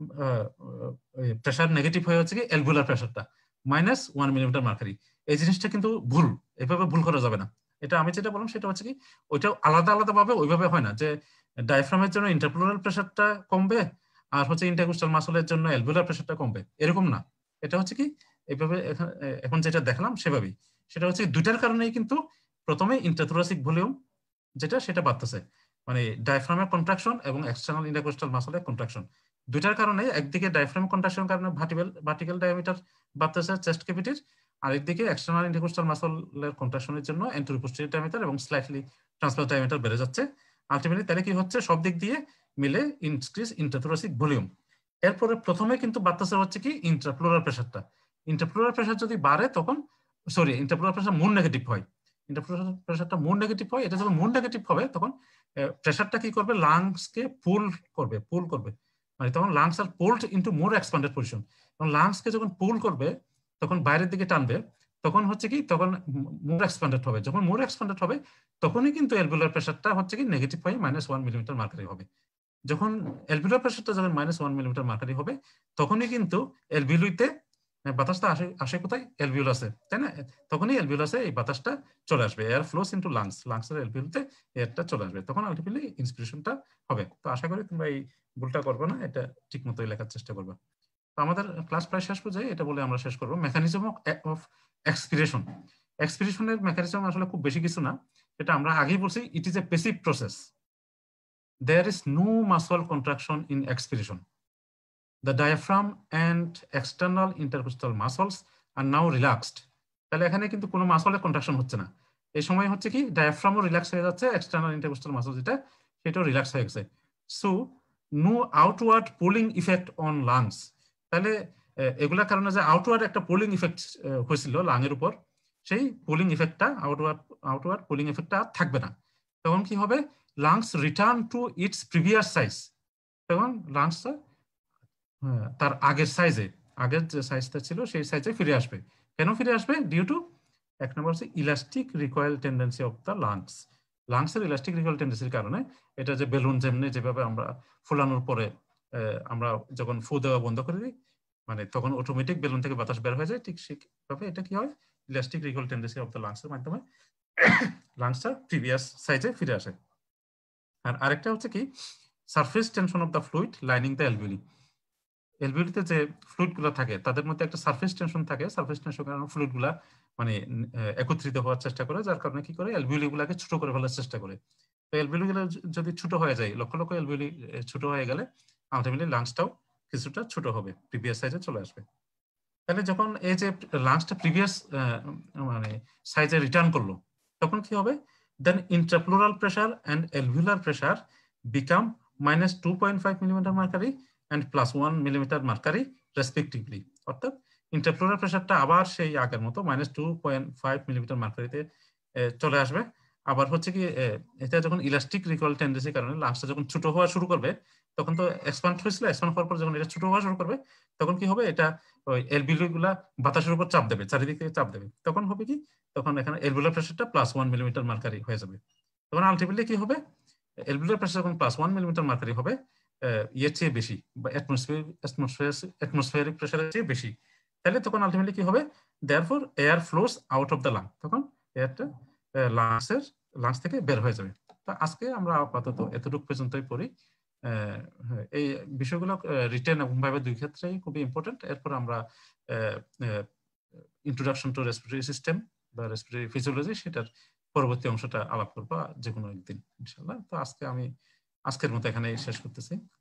প্রেশার নেগেটিভ হয়ে হচ্ছে কি অ্যালভিওলার প্রেশারটা -1 মিলিমিটার মার্কারি। এই জিনিসটা কিন্তু ভুল, এভাবে ভুল করা যাবে না। এটা আমি যেটা বললাম সেটা হচ্ছে কি ওইটা আলাদা আলাদা ভাবে ওইভাবে হয় না যে ডায়াফ্রামের জন্য ইন্টারপ্লুরাল প্রেশারটা কমবে আর হচ্ছে ইন্টারকোস্টাল মাসলের জন্য অ্যালভিওলার প্রেশারটা কমবে, এরকম না। এটা হচ্ছে কি এইভাবে এখন যেটা দেখলাম সেভাবেই, সেটা হচ্ছে দুইটার কারণেই কিন্তু প্রথমে ইন্ট্রাথোরাসিক ভলিউম যেটা সেটা বাড়তেছে, মানে ডায়াফ্রামের কন্ট্রাকশন এবং এক্সটার্নাল ইন্টারকোস্টাল মাসলের কন্ট্রাকশন দুইটার কারণে। একদিকে ডায়াফ্রাম কন্ট্রাকশনের কারণে ভার্টিক্যাল ডায়ামিটার বাড়তেছে চেস্ট ক্যাভিটির, আর একদিকে এক্সটার্নাল ইন্টারকোস্টাল মাসলের কন্ট্রাকশনের জন্য এন্টেরিয়র পোস্টেরিয়র ডায়ামিটার এবং স্লাইটলি ট্রান্সভার্স ডায়ামিটার বেড়ে যাচ্ছে। আলটিমেটলি তাহলে কি হচ্ছে, সব দিক দিয়ে মিলে ইনক্রিজ ইন্ট্রাথোরাসিক ভলিউম। এরপরে প্রথমে কিন্তু বাড়তেছে হচ্ছে কি ইন্ট্রাপ্লুরাল প্রেশারটা। ইন্ট্রাপ্লুরাল প্রেশার যদি বাড়ে তখন ইন্ট্রাপ্লুরাল প্রেশার মোর নেগেটিভ হয়, ইন্ট্রাপ্লুরাল প্রেশারটা মোর নেগেটিভ হয়। এটা যখন মোর নেগেটিভ হবে তখন প্রেশারটা কি করবে, লাংসকে পুল করবে, মানে তখন lungs are pulled into more expanded position. এবং লাংসকে যখন পুল করবে তখন বাইরের দিকে টানবে, তখন হচ্ছে কি তখন মোর এক্সপ্যান্ডেড হবে। যখন মোর এক্সপ্যান্ডেড হবে তখনই কিন্তু অ্যালভিওলার প্রেশারটা হচ্ছে কি নেগেটিভ হয়ে -1 মিলিমিটার মার্কারি হবে। যখন অ্যালভিওলার প্রেশারটা যখন -1 মিলিমিটার মার্কারি হবে তখনই কিন্তু অ্যালভিওলিতে বাতাসটা আসে কোথায়, অ্যালভিওলাসে, তাই না? তখনই অ্যালভিওলাসে এই বাতাসটা চলে আসবে, এয়ার ফ্লোস ইনটু লাংসের অ্যালভিওলিতে এয়ারটা চলে আসবে, তখন আলটিমেটলি ইন্সপিরেশনটা হবে। তো আশা করি তোমরা এই ভুলটা করবে না, এটা ঠিক মতোই লেখার চেষ্টা করবে। তো আমাদের ক্লাস প্রায় শেষ পর্যায়ে, এটা বলে আমরা শেষ করবো মেকানিজম অফ এক্সপিরেশন। এক্সপিরেশনের মেকানিজম আসলে খুব বেশি কিছু না, এটা আমরা আগেই বলছি, it is a passive process. There is no muscle contraction in expiration. The diaphragm and external intercostal muscles are now relaxed. তাহলে এখানে কিন্তু কোনো মাসলের কন্ট্রাকশন হচ্ছে না। এই সময় হচ্ছে কি ডায়াফ্রামও রিল্যাক্স হয়ে যাচ্ছে, এক্সটার্নাল ইন্টারকোস্টাল মাসল যেটা সেটাও রিল্যাক্স হয়ে গেছে। So no outward pulling effect on lungs. তাহলে এগুলোর কারণে যে আউটওয়ার্ড একটা পুলিং ইফেক্ট হয়েছিল লাংয়ের উপর, সেই পুলিং ইফেক্টটা আউটওয়ার্ড পুলিং ইফেক্টটা থাকবে না। তখন কি হবে, lungs return to its previous size. তখন লাংসটা তার আগের যে সাইজটা ছিল সেই সাইজে ফিরে আসবে। কেন ফিরে আসবে? ডিউ টু এক নম্বর হচ্ছে elastic recoil tendency of the লাংসের ইলাস্টিক রিকয়েল টেন্ডেন্সির কারণে এটা যে বেলুন যেভাবে আমরা ফুলানোর পরে আমরা যখন ফু দেওয়া বন্ধ করে দিই, মানে তখন অটোমেটিক বেলুন থেকে বাতাস বের হয়ে যায়, ঠিক সেভাবে এটা কি হয়, elastic recoil tendency of the লাংসের মাধ্যমে লাংসটা প্রিভিয়াস সাইজে ফিরে আসে। আর আরেকটা হচ্ছে কি surface tension of the fluid lining the alveoli. অ্যালভিওলিতে যে ফ্লুইড গুলা থাকে তাদের মধ্যে একটা সারফেস টেনশন থাকে, সারফেস টেনশন কারণে ফ্লুইড গুলা মানে একত্রিত হওয়ার চেষ্টা করে, যার কারণে কি করে অ্যালভিওলি গুলাকে ছোট করে ফেলার চেষ্টা করে। তো অ্যালভিওলি গুলো যদি ছোট হয়ে যায়, লক্ষ লক্ষ অ্যালভিওলি ছোট হয়ে গেলে আলটিমেটলি লাংসটাও কিছুটা ছোট হবে, প্রিভিয়াস সাইজে চলে আসবে। তাহলে যখন এই যে লাংসটা প্রিভিয়াস মানে সাইজে রিটার্ন করলো, তখন কি হবে, then intrapleural pressure and alveolar pressure become -2.5 millimetre mercury and +1 millimetre mercury respectively. অর্থাৎ ইন্টারপ্লুরাল প্রেশারটা আবার সেই আগের মতো -2.5 মিলিমিটার মার্কারিতে চলে আসবে। আবার হচ্ছে কি এটা যখন ইলাস্টিক রিকয়েল টেন্ডেন্সির কারণে লাংসটা যখন ছোট হওয়া শুরু করবে, তখন তো এক্সপ্যান্ড হয়েছিল, এক্সপ্যান্ড হওয়ার পর যখন এটা ছোট হওয়া শুরু করবে তখন কি হবে, এটা ওই অ্যালভিওলি গুলা বাতাসের উপর চাপ দেবে, চারিদিক থেকে চাপ দেবে। তখন হবে কি, তখন এখানে অ্যালভিওলার প্রেশারটা +1 মিলিমিটার মার্কারি হয়ে যাবে। তখন আলটিমেটলি কি হবে, অ্যালভিওলার প্রেশার যখন +1 মিলিমিটার মার্কারি হবে, ইয়ের চেয়ে বেশি বা অ্যাটমসফিয়ারিক প্রেশারের চেয়ে বেশি, তাহলে তখন আলটিমেটলি কি হবে, therefore air flows out of the lung, তখন এয়ারটা লাংস থেকে বের হয়ে যাবে। তো আজকে আমরা আপাতত এতটুকু পর্যন্তই পড়ি। এই বিষয়গুলো রিটেন এবং ভাবে দুই ক্ষেত্রেই খুবই ইম্পর্টেন্ট। এরপর আমরা ইন্ট্রোডাকশন টু রেসপিরেটরি সিস্টেম বা রেসপিরেটরি ফিজিওলজি সেটার পরবর্তী অংশটা আলাপ করবো যে কোনো একদিন ইনশাআল্লাহ। তো আমি আজকের মতো এখানে শেষ করতেছি।